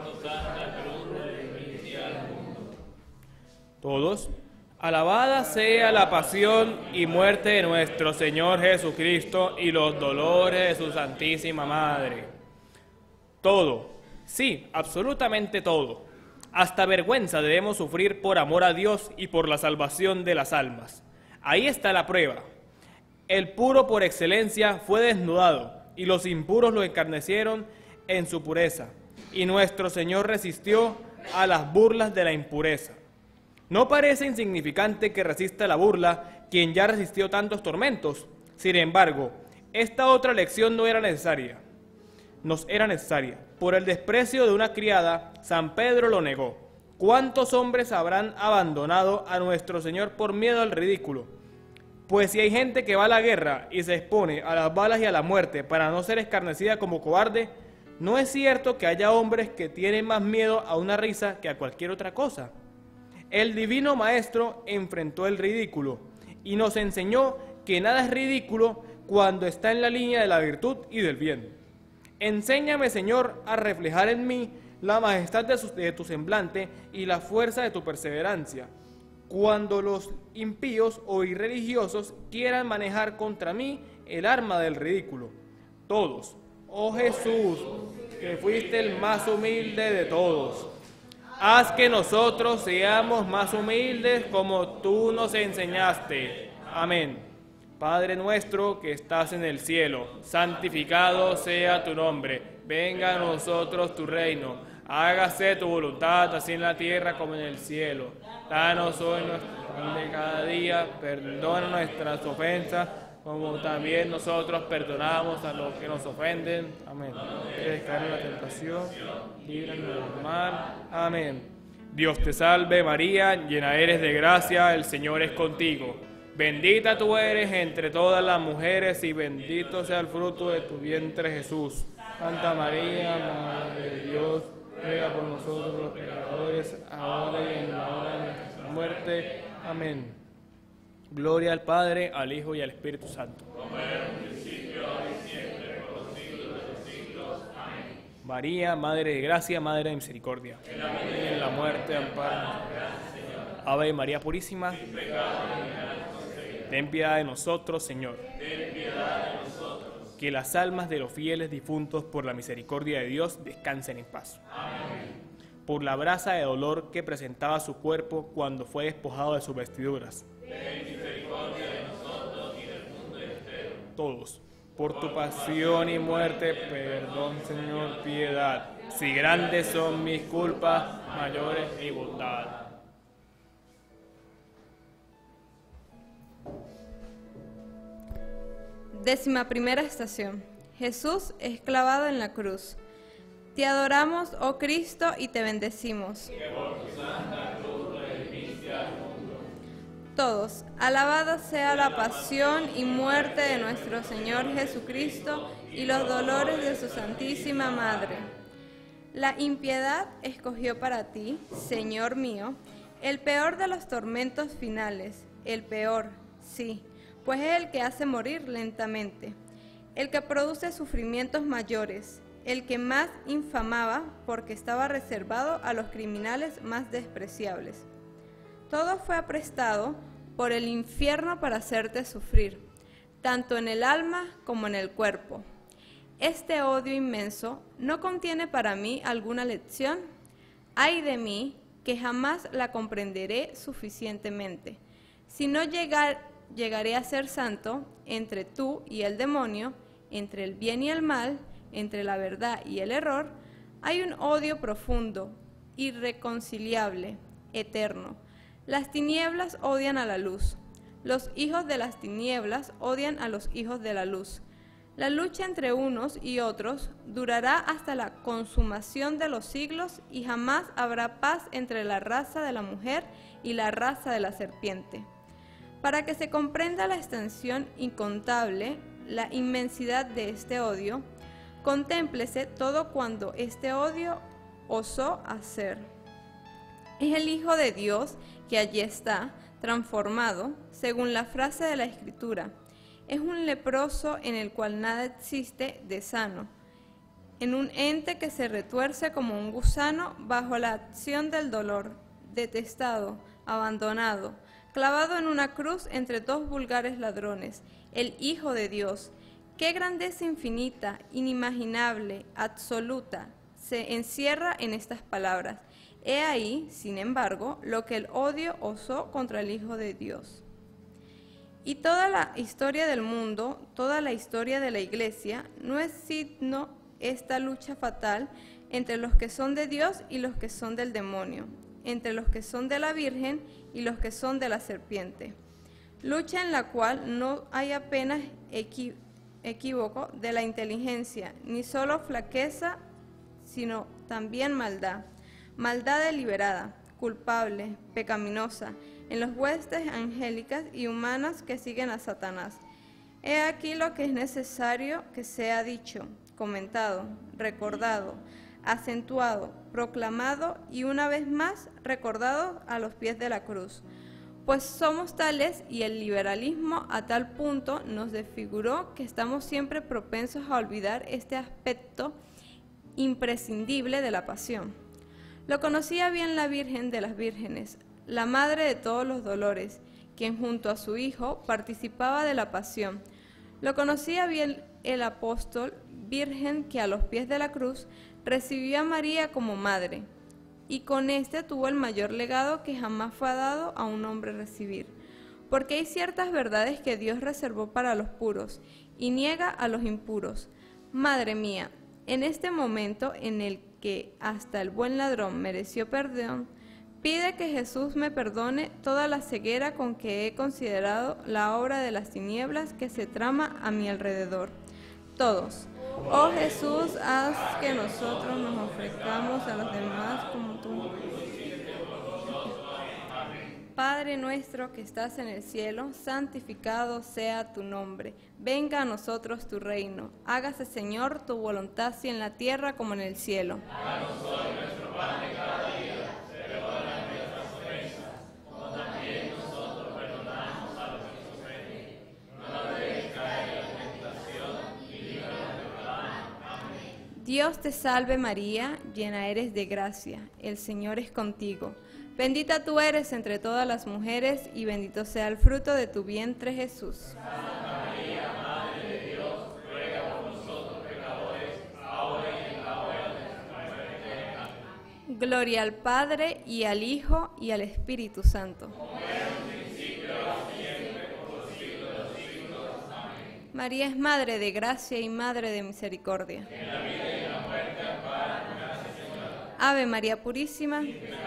Speaker 4: Todos. Alabada sea la pasión y muerte de nuestro Señor Jesucristo y los dolores de su Santísima Madre. Todo, sí, absolutamente todo. Hasta vergüenza debemos sufrir por amor a Dios y por la salvación de las almas. Ahí está la prueba. El puro por excelencia fue desnudado y los impuros lo encarnecieron en su pureza. Y nuestro Señor resistió a las burlas de la impureza. No parece insignificante que resista la burla quien ya resistió tantos tormentos. Sin embargo, esta otra lección no era necesaria. Nos era necesaria. Por el desprecio de una criada, San Pedro lo negó. ¿Cuántos hombres habrán abandonado a nuestro Señor por miedo al ridículo? Pues si hay gente que va a la guerra y se expone a las balas y a la muerte para no ser escarnecida como cobarde, ¿no es cierto que haya hombres que tienen más miedo a una risa que a cualquier otra cosa? El Divino Maestro enfrentó el ridículo y nos enseñó que nada es ridículo cuando está en la línea de la virtud y del bien. Enséñame, Señor, a reflejar en mí la majestad de tu semblante y la fuerza de tu perseverancia, cuando los impíos o irreligiosos quieran manejar contra mí el arma del ridículo. Todos, oh Jesús, que fuiste el más humilde de todos, haz que nosotros seamos más humildes como tú nos enseñaste. Amén. Padre nuestro que estás en el cielo, santificado sea tu nombre. Venga a nosotros tu reino. Hágase tu voluntad, así en la tierra como en el cielo. Danos hoy nuestro pan de cada día, perdona nuestras ofensas, como también nosotros perdonamos a los que nos ofenden. Amén. Quieres caer en la tentación, líbranos del mal. Amén. Dios te salve María, llena eres de gracia, el Señor es contigo. Bendita tú eres entre todas las mujeres y bendito sea el fruto de tu vientre Jesús. Santa María, Madre de Dios, ruega por nosotros los pecadores, ahora y en la hora de nuestra muerte. Amén. Gloria al Padre, al Hijo y al Espíritu Santo. Como era en el principio, ahora y siempre, por los siglos de los siglos. Amén. María, Madre de Gracia, Madre de Misericordia. En la vida y en la muerte, amparanos. Ave María Purísima. Ten piedad de nosotros, Señor. Ten piedad de nosotros. Que las almas de los fieles difuntos por la misericordia de Dios descansen en paz. Amén. Por la brasa de dolor que presentaba su cuerpo cuando fue despojado de sus vestiduras. Ten misericordia de nosotros y del mundo entero. Todos. Por tu pasión y muerte, perdón, Señor, piedad. Si grandes son mis culpas, mayor es mi bondad.
Speaker 5: Décima estación. Jesús es clavado en la cruz. Te adoramos, oh Cristo, y te bendecimos. Que por tu santa cruz redimiste al mundo. Todos, alabada sea la pasión y muerte de nuestro Señor Jesucristo y los dolores de su Santísima Madre. La impiedad escogió para ti, Señor mío, el peor de los tormentos finales, el peor, sí, pues es el que hace morir lentamente, el que produce sufrimientos mayores, el que más infamaba porque estaba reservado a los criminales más despreciables. Todo fue aprestado por el infierno para hacerte sufrir, tanto en el alma como en el cuerpo. Este odio inmenso no contiene para mí alguna lección. Ay de mí, que jamás la comprenderé suficientemente. Si no llegaré a ser santo entre tú y el demonio, entre el bien y el mal, entre la verdad y el error, hay un odio profundo, irreconciliable, eterno. Las tinieblas odian a la luz. Los hijos de las tinieblas odian a los hijos de la luz. La lucha entre unos y otros durará hasta la consumación de los siglos y jamás habrá paz entre la raza de la mujer y la raza de la serpiente. Para que se comprenda la extensión incontable, la inmensidad de este odio, contémplese todo cuanto este odio osó hacer. Es el Hijo de Dios que allí está, transformado, según la frase de la Escritura. Es un leproso en el cual nada existe de sano, en un ente que se retuerce como un gusano bajo la acción del dolor, detestado, abandonado, clavado en una cruz entre dos vulgares ladrones, el Hijo de Dios. Qué grandeza infinita, inimaginable, absoluta, se encierra en estas palabras. He ahí, sin embargo, lo que el odio osó contra el Hijo de Dios. Y toda la historia del mundo, toda la historia de la Iglesia, no es sino esta lucha fatal entre los que son de Dios y los que son del demonio, entre los que son de la Virgen y los que son de la serpiente. Lucha en la cual no hay apenas equívoco de la inteligencia, ni solo flaqueza, sino también maldad. Maldad deliberada, culpable, pecaminosa, en las huestes angélicas y humanas que siguen a Satanás. He aquí lo que es necesario que sea dicho, comentado, recordado, acentuado, proclamado y una vez más recordado a los pies de la cruz. Pues somos tales y el liberalismo a tal punto nos desfiguró que estamos siempre propensos a olvidar este aspecto imprescindible de la pasión. Lo conocía bien la Virgen de las Vírgenes, la madre de todos los dolores, quien junto a su Hijo participaba de la pasión. Lo conocía bien el apóstol Virgen que a los pies de la cruz recibió a María como madre, y con este tuvo el mayor legado que jamás fue dado a un hombre recibir. Porque hay ciertas verdades que Dios reservó para los puros y niega a los impuros. Madre mía, en este momento en el que hasta el buen ladrón mereció perdón, pide que Jesús me perdone toda la ceguera con que he considerado la obra de las tinieblas que se trama a mi alrededor. Todos. Oh Jesús, haz que nosotros nos ofrezcamos a los demás como tú. Padre nuestro que estás en el cielo, santificado sea tu nombre. Venga a nosotros tu reino. Hágase, Señor, tu voluntad, así en la tierra como en el cielo.
Speaker 1: Danos hoy nuestro pan de cada día. Perdona nuestras ofensas, como también nosotros perdonamos a los que nos ofenden. No nos dejes caer en la tentación y líbranos del mal. Amén.
Speaker 5: Dios te salve María, llena eres de gracia. El Señor es contigo. Bendita tú eres entre todas las mujeres y bendito sea el fruto de tu vientre, Jesús.
Speaker 1: Santa María, Madre de Dios, ruega por nosotros pecadores, ahora y en la hora de nuestra muerte. Amén.
Speaker 5: Gloria al Padre, y al Hijo, y al Espíritu Santo.
Speaker 1: Como era en un principio, ahora y siempre, por los siglos de los siglos. Amén.
Speaker 5: María es Madre de gracia y Madre de misericordia.
Speaker 1: En la vida y en la muerte, ampáranos, Señora.
Speaker 5: Ave María Purísima.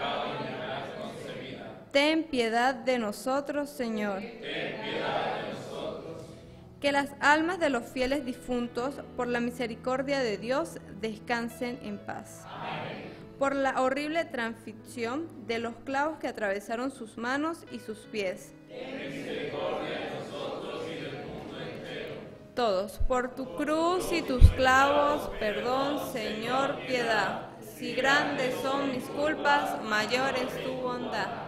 Speaker 5: Ten piedad de nosotros, Señor.
Speaker 1: Ten piedad de nosotros.
Speaker 5: Que las almas de los fieles difuntos, por la misericordia de Dios, descansen en paz.
Speaker 1: Amén.
Speaker 5: Por la horrible transfixión de los clavos que atravesaron sus manos y sus pies.
Speaker 1: Ten misericordia de nosotros y del mundo entero.
Speaker 5: Todos, por tu cruz y tus clavos, perdón, Señor, piedad. Si grandes son mis culpas, mayor es tu bondad.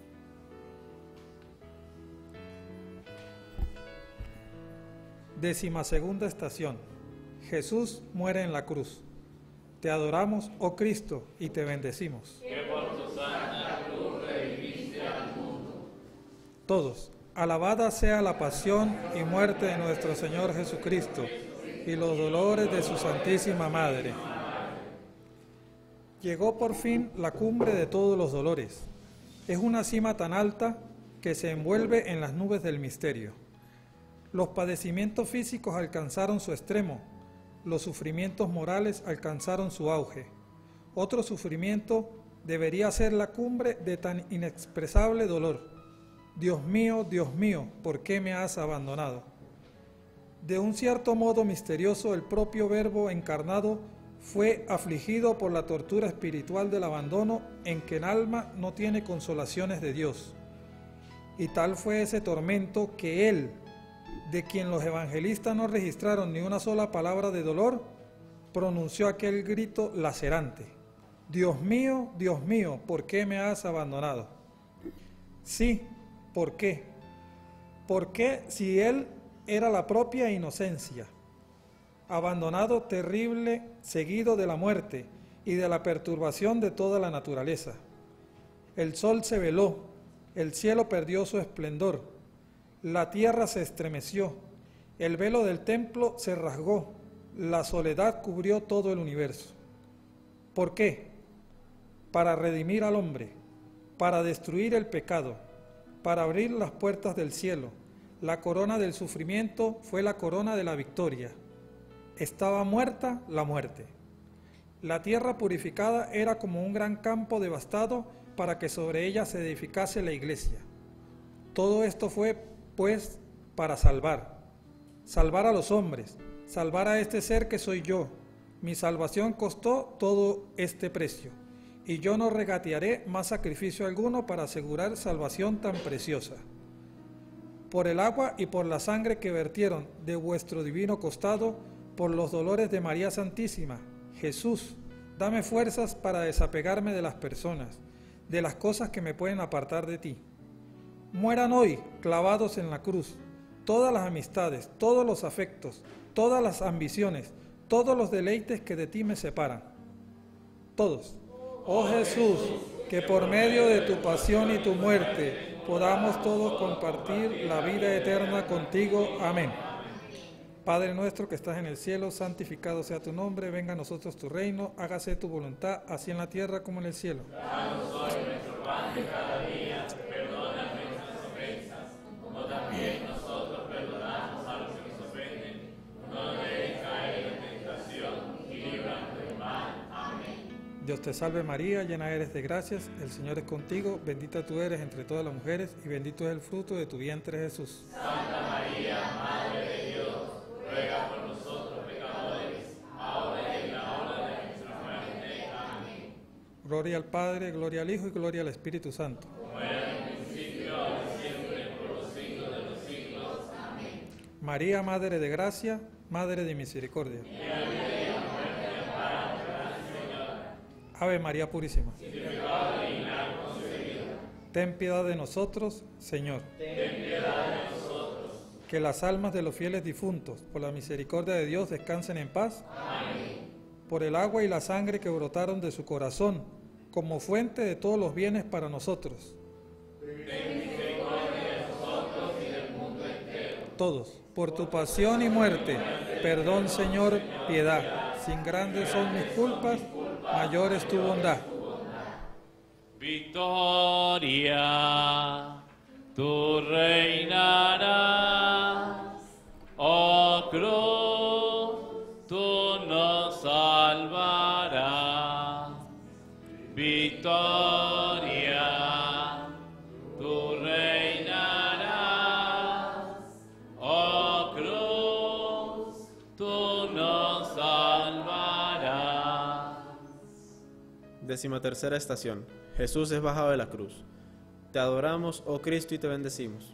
Speaker 6: Decimasegunda estación. Jesús muere en la cruz. Te adoramos, oh Cristo, y te bendecimos.
Speaker 1: Que por tu santa cruz redimiste al mundo.
Speaker 6: Todos, alabada sea la pasión y muerte de nuestro Señor Jesucristo y los dolores de su Santísima Madre. Llegó por fin la cumbre de todos los dolores. Es una cima tan alta que se envuelve en las nubes del misterio. Los padecimientos físicos alcanzaron su extremo, los sufrimientos morales alcanzaron su auge. Otro sufrimiento debería ser la cumbre de tan inexpresable dolor. Dios mío, ¿por qué me has abandonado? De un cierto modo misterioso, el propio Verbo encarnado fue afligido por la tortura espiritual del abandono en que el alma no tiene consolaciones de Dios. Y tal fue ese tormento que Él, de quien los evangelistas no registraron ni una sola palabra de dolor, pronunció aquel grito lacerante: Dios mío, ¿por qué me has abandonado? Sí, ¿por qué? ¿Por qué si Él era la propia inocencia? Abandonado, terrible, seguido de la muerte y de la perturbación de toda la naturaleza. El sol se veló, el cielo perdió su esplendor, la tierra se estremeció, el velo del templo se rasgó, la soledad cubrió todo el universo. ¿Por qué? Para redimir al hombre, para destruir el pecado, para abrir las puertas del cielo. La corona del sufrimiento fue la corona de la victoria. Estaba muerta la muerte. La tierra purificada era como un gran campo devastado para que sobre ella se edificase la iglesia. Todo esto fue, pues, para salvar a los hombres, salvar a este ser que soy yo. Mi salvación costó todo este precio, y yo no regatearé más sacrificio alguno para asegurar salvación tan preciosa. Por el agua y por la sangre que vertieron de vuestro divino costado, por los dolores de María Santísima, Jesús, dame fuerzas para desapegarme de las personas, de las cosas que me pueden apartar de ti. Mueran hoy, clavados en la cruz, todas las amistades, todos los afectos, todas las ambiciones, todos los deleites que de ti me separan. Todos. Oh Jesús, que por medio de tu pasión y tu muerte podamos todos compartir la vida eterna contigo. Amén. Padre nuestro que estás en el cielo, santificado sea tu nombre, venga a nosotros tu reino, hágase tu voluntad, así en la tierra como en el cielo.
Speaker 1: Danos hoy nuestro pan de cada día, perdona nuestras ofensas, como también nosotros perdonamos a los que nos ofenden. No nos dejes caer en la tentación y líbranos del mal. Amén.
Speaker 6: Dios te salve María, llena eres de gracias, el Señor es contigo, bendita tú eres entre todas las mujeres y bendito es el fruto de tu vientre Jesús.
Speaker 1: Santa María, Madre de Dios, ruega por nosotros pecadores, ahora y en la hora de nuestra muerte. Amén.
Speaker 6: Gloria al Padre, gloria al Hijo y gloria al Espíritu Santo.
Speaker 1: Como era en el principio, ahora y siempre, por los siglos de los siglos. Amén.
Speaker 6: María, Madre de gracia, Madre de misericordia. Ave María Purísima. Ten piedad de nosotros, Señor. Que las almas de los fieles difuntos, por la misericordia de Dios, descansen en paz. Por el agua y la sangre que brotaron de su corazón, como fuente de todos los bienes para nosotros. Todos, por tu pasión y muerte, perdón, Señor, piedad. Sin grandes son mis culpas, mayor es tu bondad.
Speaker 1: Victoria, tú reinarás, oh cruz, tú nos salvarás. Victoria, tú reinarás, oh cruz, tú nos salvarás.
Speaker 7: 13ª estación. Jesús es bajado de la cruz. Te adoramos, oh Cristo, y te bendecimos.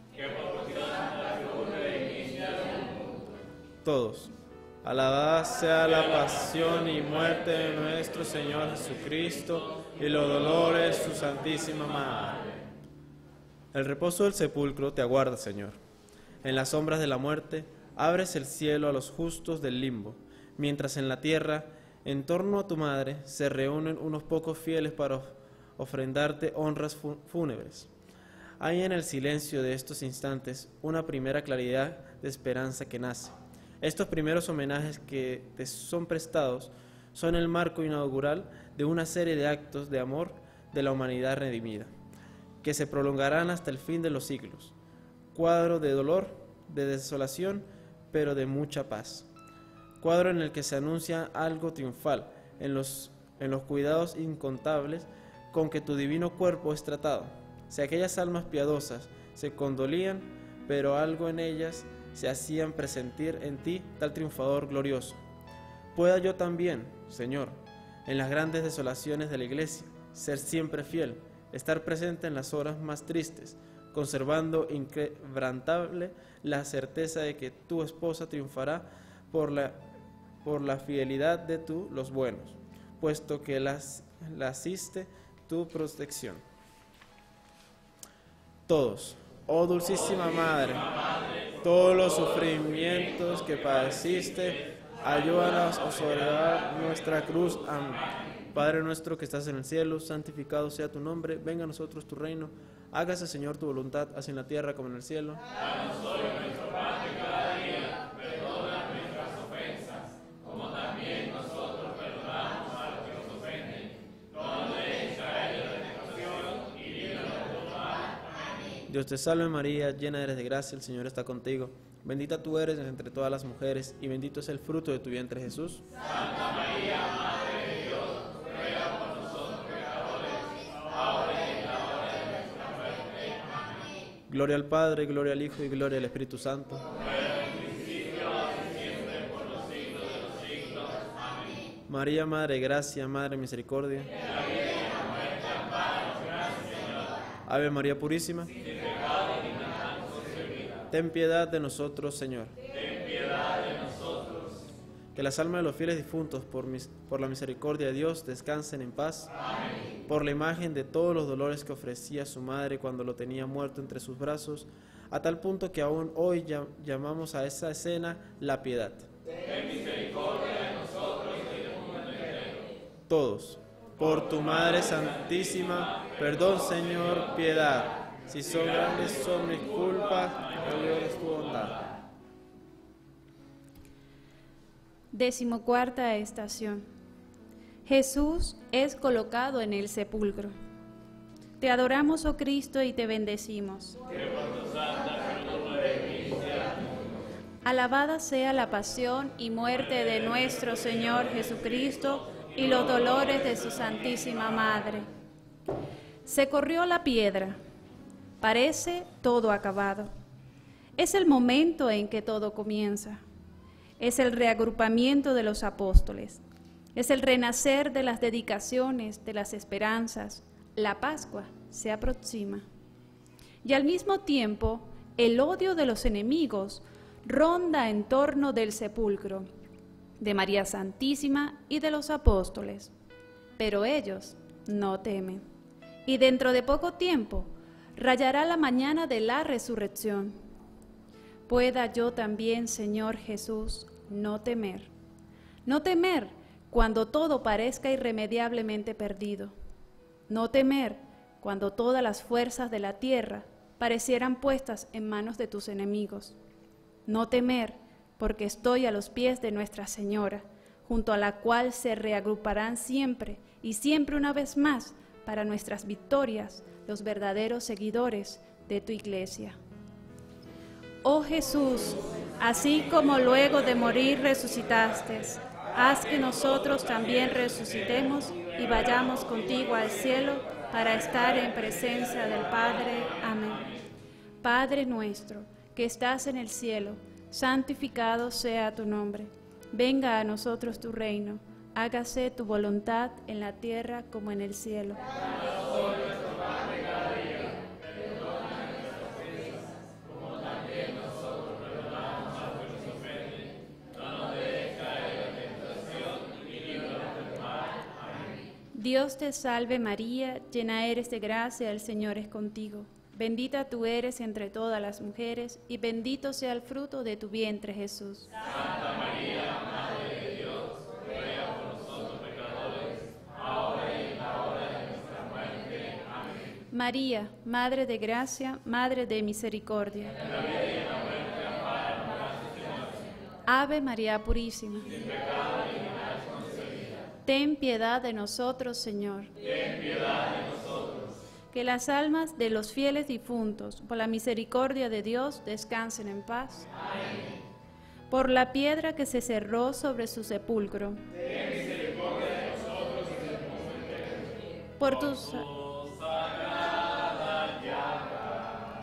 Speaker 7: Todos. Alabada sea la pasión y muerte de nuestro Señor Jesucristo y los dolores de su Santísima Madre. El reposo del sepulcro te aguarda, Señor. En las sombras de la muerte, abres el cielo a los justos del limbo, mientras en la tierra, en torno a tu madre, se reúnen unos pocos fieles para ofrendarte honras fúnebres. Hay en el silencio de estos instantes una primera claridad de esperanza que nace. Estos primeros homenajes que te son prestados son el marco inaugural de una serie de actos de amor de la humanidad redimida, que se prolongarán hasta el fin de los siglos. Cuadro de dolor, de desolación, pero de mucha paz. Cuadro en el que se anuncia algo triunfal en los cuidados incontables con que tu divino cuerpo es tratado. Si aquellas almas piadosas se condolían, pero algo en ellas se hacían presentir en ti tal triunfador glorioso. Pueda yo también, Señor, en las grandes desolaciones de la Iglesia, ser siempre fiel, estar presente en las horas más tristes, conservando inquebrantable la certeza de que tu esposa triunfará por la fidelidad de los buenos, puesto que la asiste tu protección. Todos, oh dulcísima Madre, todos los sufrimientos que padeciste, ayúdanos a sobrellevar nuestra cruz. Amén. Padre nuestro que estás en el cielo, santificado sea tu nombre, venga a nosotros tu reino, hágase, Señor, tu voluntad, así en la tierra como en el cielo.
Speaker 1: Danos hoy nuestro pan de cada día, perdona nuestras ofensas, como también nosotros perdonamos a los que nos ofenden. No nos dejes caer en la tentación y líbranos del mal. Amén.
Speaker 7: Dios te salve María, llena eres de gracia, el Señor está contigo. Bendita tú eres entre todas las mujeres, y bendito es el fruto de tu vientre, Jesús.
Speaker 1: Santa María, Madre de Dios, ruega por nosotros pecadores, ahora y en la hora de nuestra muerte. Amén.
Speaker 7: Gloria al Padre, gloria al Hijo y gloria al Espíritu Santo.
Speaker 1: Como era en el principio, ahora y siempre, por los siglos de los siglos. Amén.
Speaker 7: María, Madre de gracia, Madre de misericordia. Ave María Purísima. Ten piedad de nosotros, Señor.
Speaker 1: Ten piedad de nosotros.
Speaker 7: Que las almas de los fieles difuntos, por la misericordia de Dios, descansen en paz.
Speaker 1: Amén.
Speaker 7: Por la imagen de todos los dolores que ofrecía su madre cuando lo tenía muerto entre sus brazos, a tal punto que aún hoy llamamos a esa escena la piedad.
Speaker 1: Ten misericordia de nosotros y del mundo entero.
Speaker 7: Todos, por tu Madre Santísima, perdón, Señor, piedad. Si son grandes son mis culpas, mayor es tu bondad.
Speaker 8: 14ª estación. Jesús es colocado en el sepulcro. Te adoramos, oh Cristo, y te bendecimos. Alabada sea la pasión y muerte de nuestro Señor Jesucristo y los dolores de su Santísima Madre. Se corrió la piedra. Parece todo acabado. Es el momento en que todo comienza. Es el reagrupamiento de los apóstoles. Es el renacer de las dedicaciones, de las esperanzas. La Pascua se aproxima. Y al mismo tiempo, el odio de los enemigos ronda en torno del sepulcro, de María Santísima y de los apóstoles. Pero ellos no temen. Y dentro de poco tiempo rayará la mañana de la resurrección. Pueda yo también, Señor Jesús, no temer. No temer cuando todo parezca irremediablemente perdido. No temer cuando todas las fuerzas de la tierra parecieran puestas en manos de tus enemigos. No temer porque estoy a los pies de Nuestra Señora, junto a la cual se reagruparán siempre y siempre una vez más para nuestras victorias los verdaderos seguidores de tu Iglesia. Oh Jesús, así como luego de morir resucitaste, haz que nosotros también resucitemos y vayamos contigo al cielo para estar en presencia del Padre. Amén. Padre nuestro, que estás en el cielo, santificado sea tu nombre. Venga a nosotros tu reino. Hágase tu voluntad en la tierra como en el cielo. Dios te salve María, llena eres de gracia, el Señor es contigo. Bendita tú eres entre todas las mujeres, y bendito sea el fruto de tu vientre, Jesús.
Speaker 1: Santa María, Madre de Dios, ruega por nosotros pecadores, ahora y en la hora de nuestra muerte. Amén.
Speaker 8: María, Madre de gracia, Madre de misericordia. Ave María Purísima. Ten piedad de nosotros, Señor.
Speaker 1: Ten piedad de nosotros.
Speaker 8: Que las almas de los fieles difuntos, por la misericordia de Dios, descansen en paz.
Speaker 1: Amén.
Speaker 8: Por la piedra que se cerró sobre su sepulcro.
Speaker 1: Ten misericordia de nosotros y del mundo entero.
Speaker 8: Por tus
Speaker 1: sagrada llaga.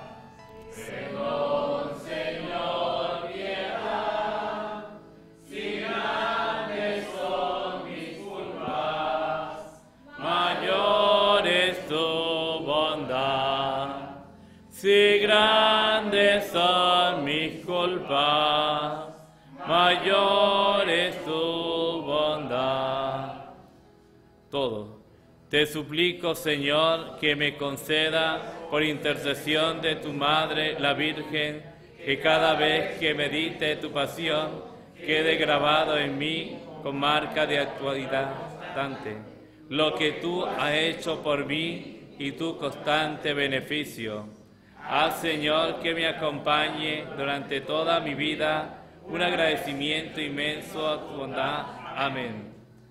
Speaker 1: Perdón, Señor, piedad. Si grandes son mis culpas, mayor es tu bondad. Si grandes son mis culpas, mayor es tu bondad. Todo. Te suplico, Señor, que me conceda, por intercesión de tu Madre, la Virgen, que cada vez que medite tu pasión, quede grabado en mí con marca de actualidad constante lo que tú has hecho por mí y tu constante beneficio. Haz, Señor, que me acompañe durante toda mi vida un agradecimiento inmenso a tu bondad. Amén.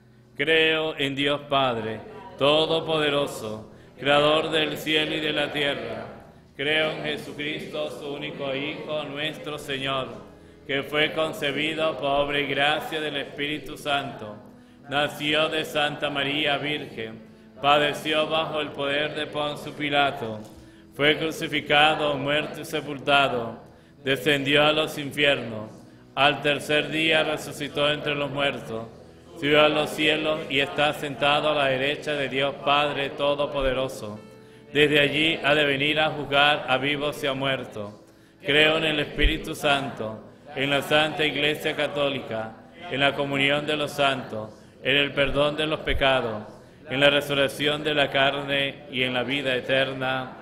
Speaker 1: Creo en Dios Padre Todopoderoso, Creador del cielo y de la tierra. Creo en Jesucristo, su único Hijo, nuestro Señor, que fue concebido por obra y gracia del Espíritu Santo. Nació de Santa María Virgen, padeció bajo el poder de Poncio Pilato, fue crucificado, muerto y sepultado, descendió a los infiernos, al tercer día resucitó entre los muertos, subió a los cielos y está sentado a la derecha de Dios Padre Todopoderoso. Desde allí ha de venir a juzgar a vivos y a muertos. Creo en el Espíritu Santo, en la Santa Iglesia Católica, en la comunión de los santos, en el perdón de los pecados, en la resurrección de la carne y en la vida eterna.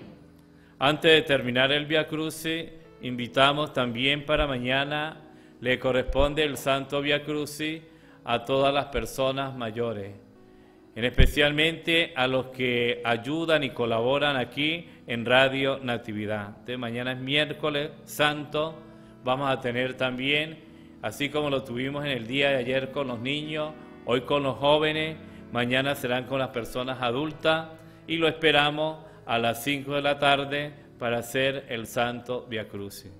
Speaker 1: Antes de terminar el Vía Crucis, invitamos también para mañana, le corresponde el Santo Vía Crucis a todas las personas mayores, especialmente a los que ayudan y colaboran aquí en Radio Natividad. Entonces, mañana es miércoles santo, vamos a tener también, así como lo tuvimos en el día de ayer con los niños, hoy con los jóvenes, mañana serán con las personas adultas y lo esperamos a las 5 de la tarde para hacer el Santo Vía Crucis.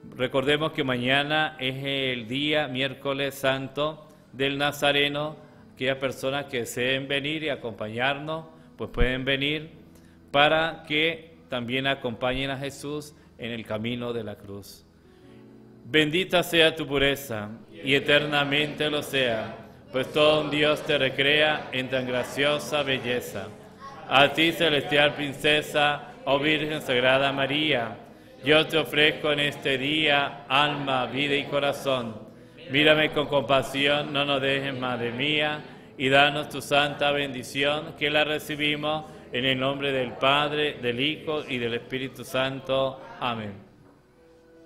Speaker 1: Recordemos que mañana es el día miércoles santo del Nazareno, aquellas personas que deseen venir y acompañarnos, pues pueden venir para que también acompañen a Jesús en el camino de la cruz. Bendita sea tu pureza, y eternamente lo sea, pues todo un Dios te recrea en tan graciosa belleza. A ti, celestial princesa, oh Virgen Sagrada María, yo te ofrezco en este día alma, vida y corazón. Mírame con compasión, no nos dejes, Madre mía, y danos tu santa bendición, que la recibimos en el nombre del Padre, del Hijo y del Espíritu Santo. Amén.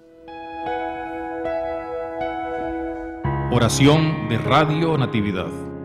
Speaker 9: Oración de Radio Natividad.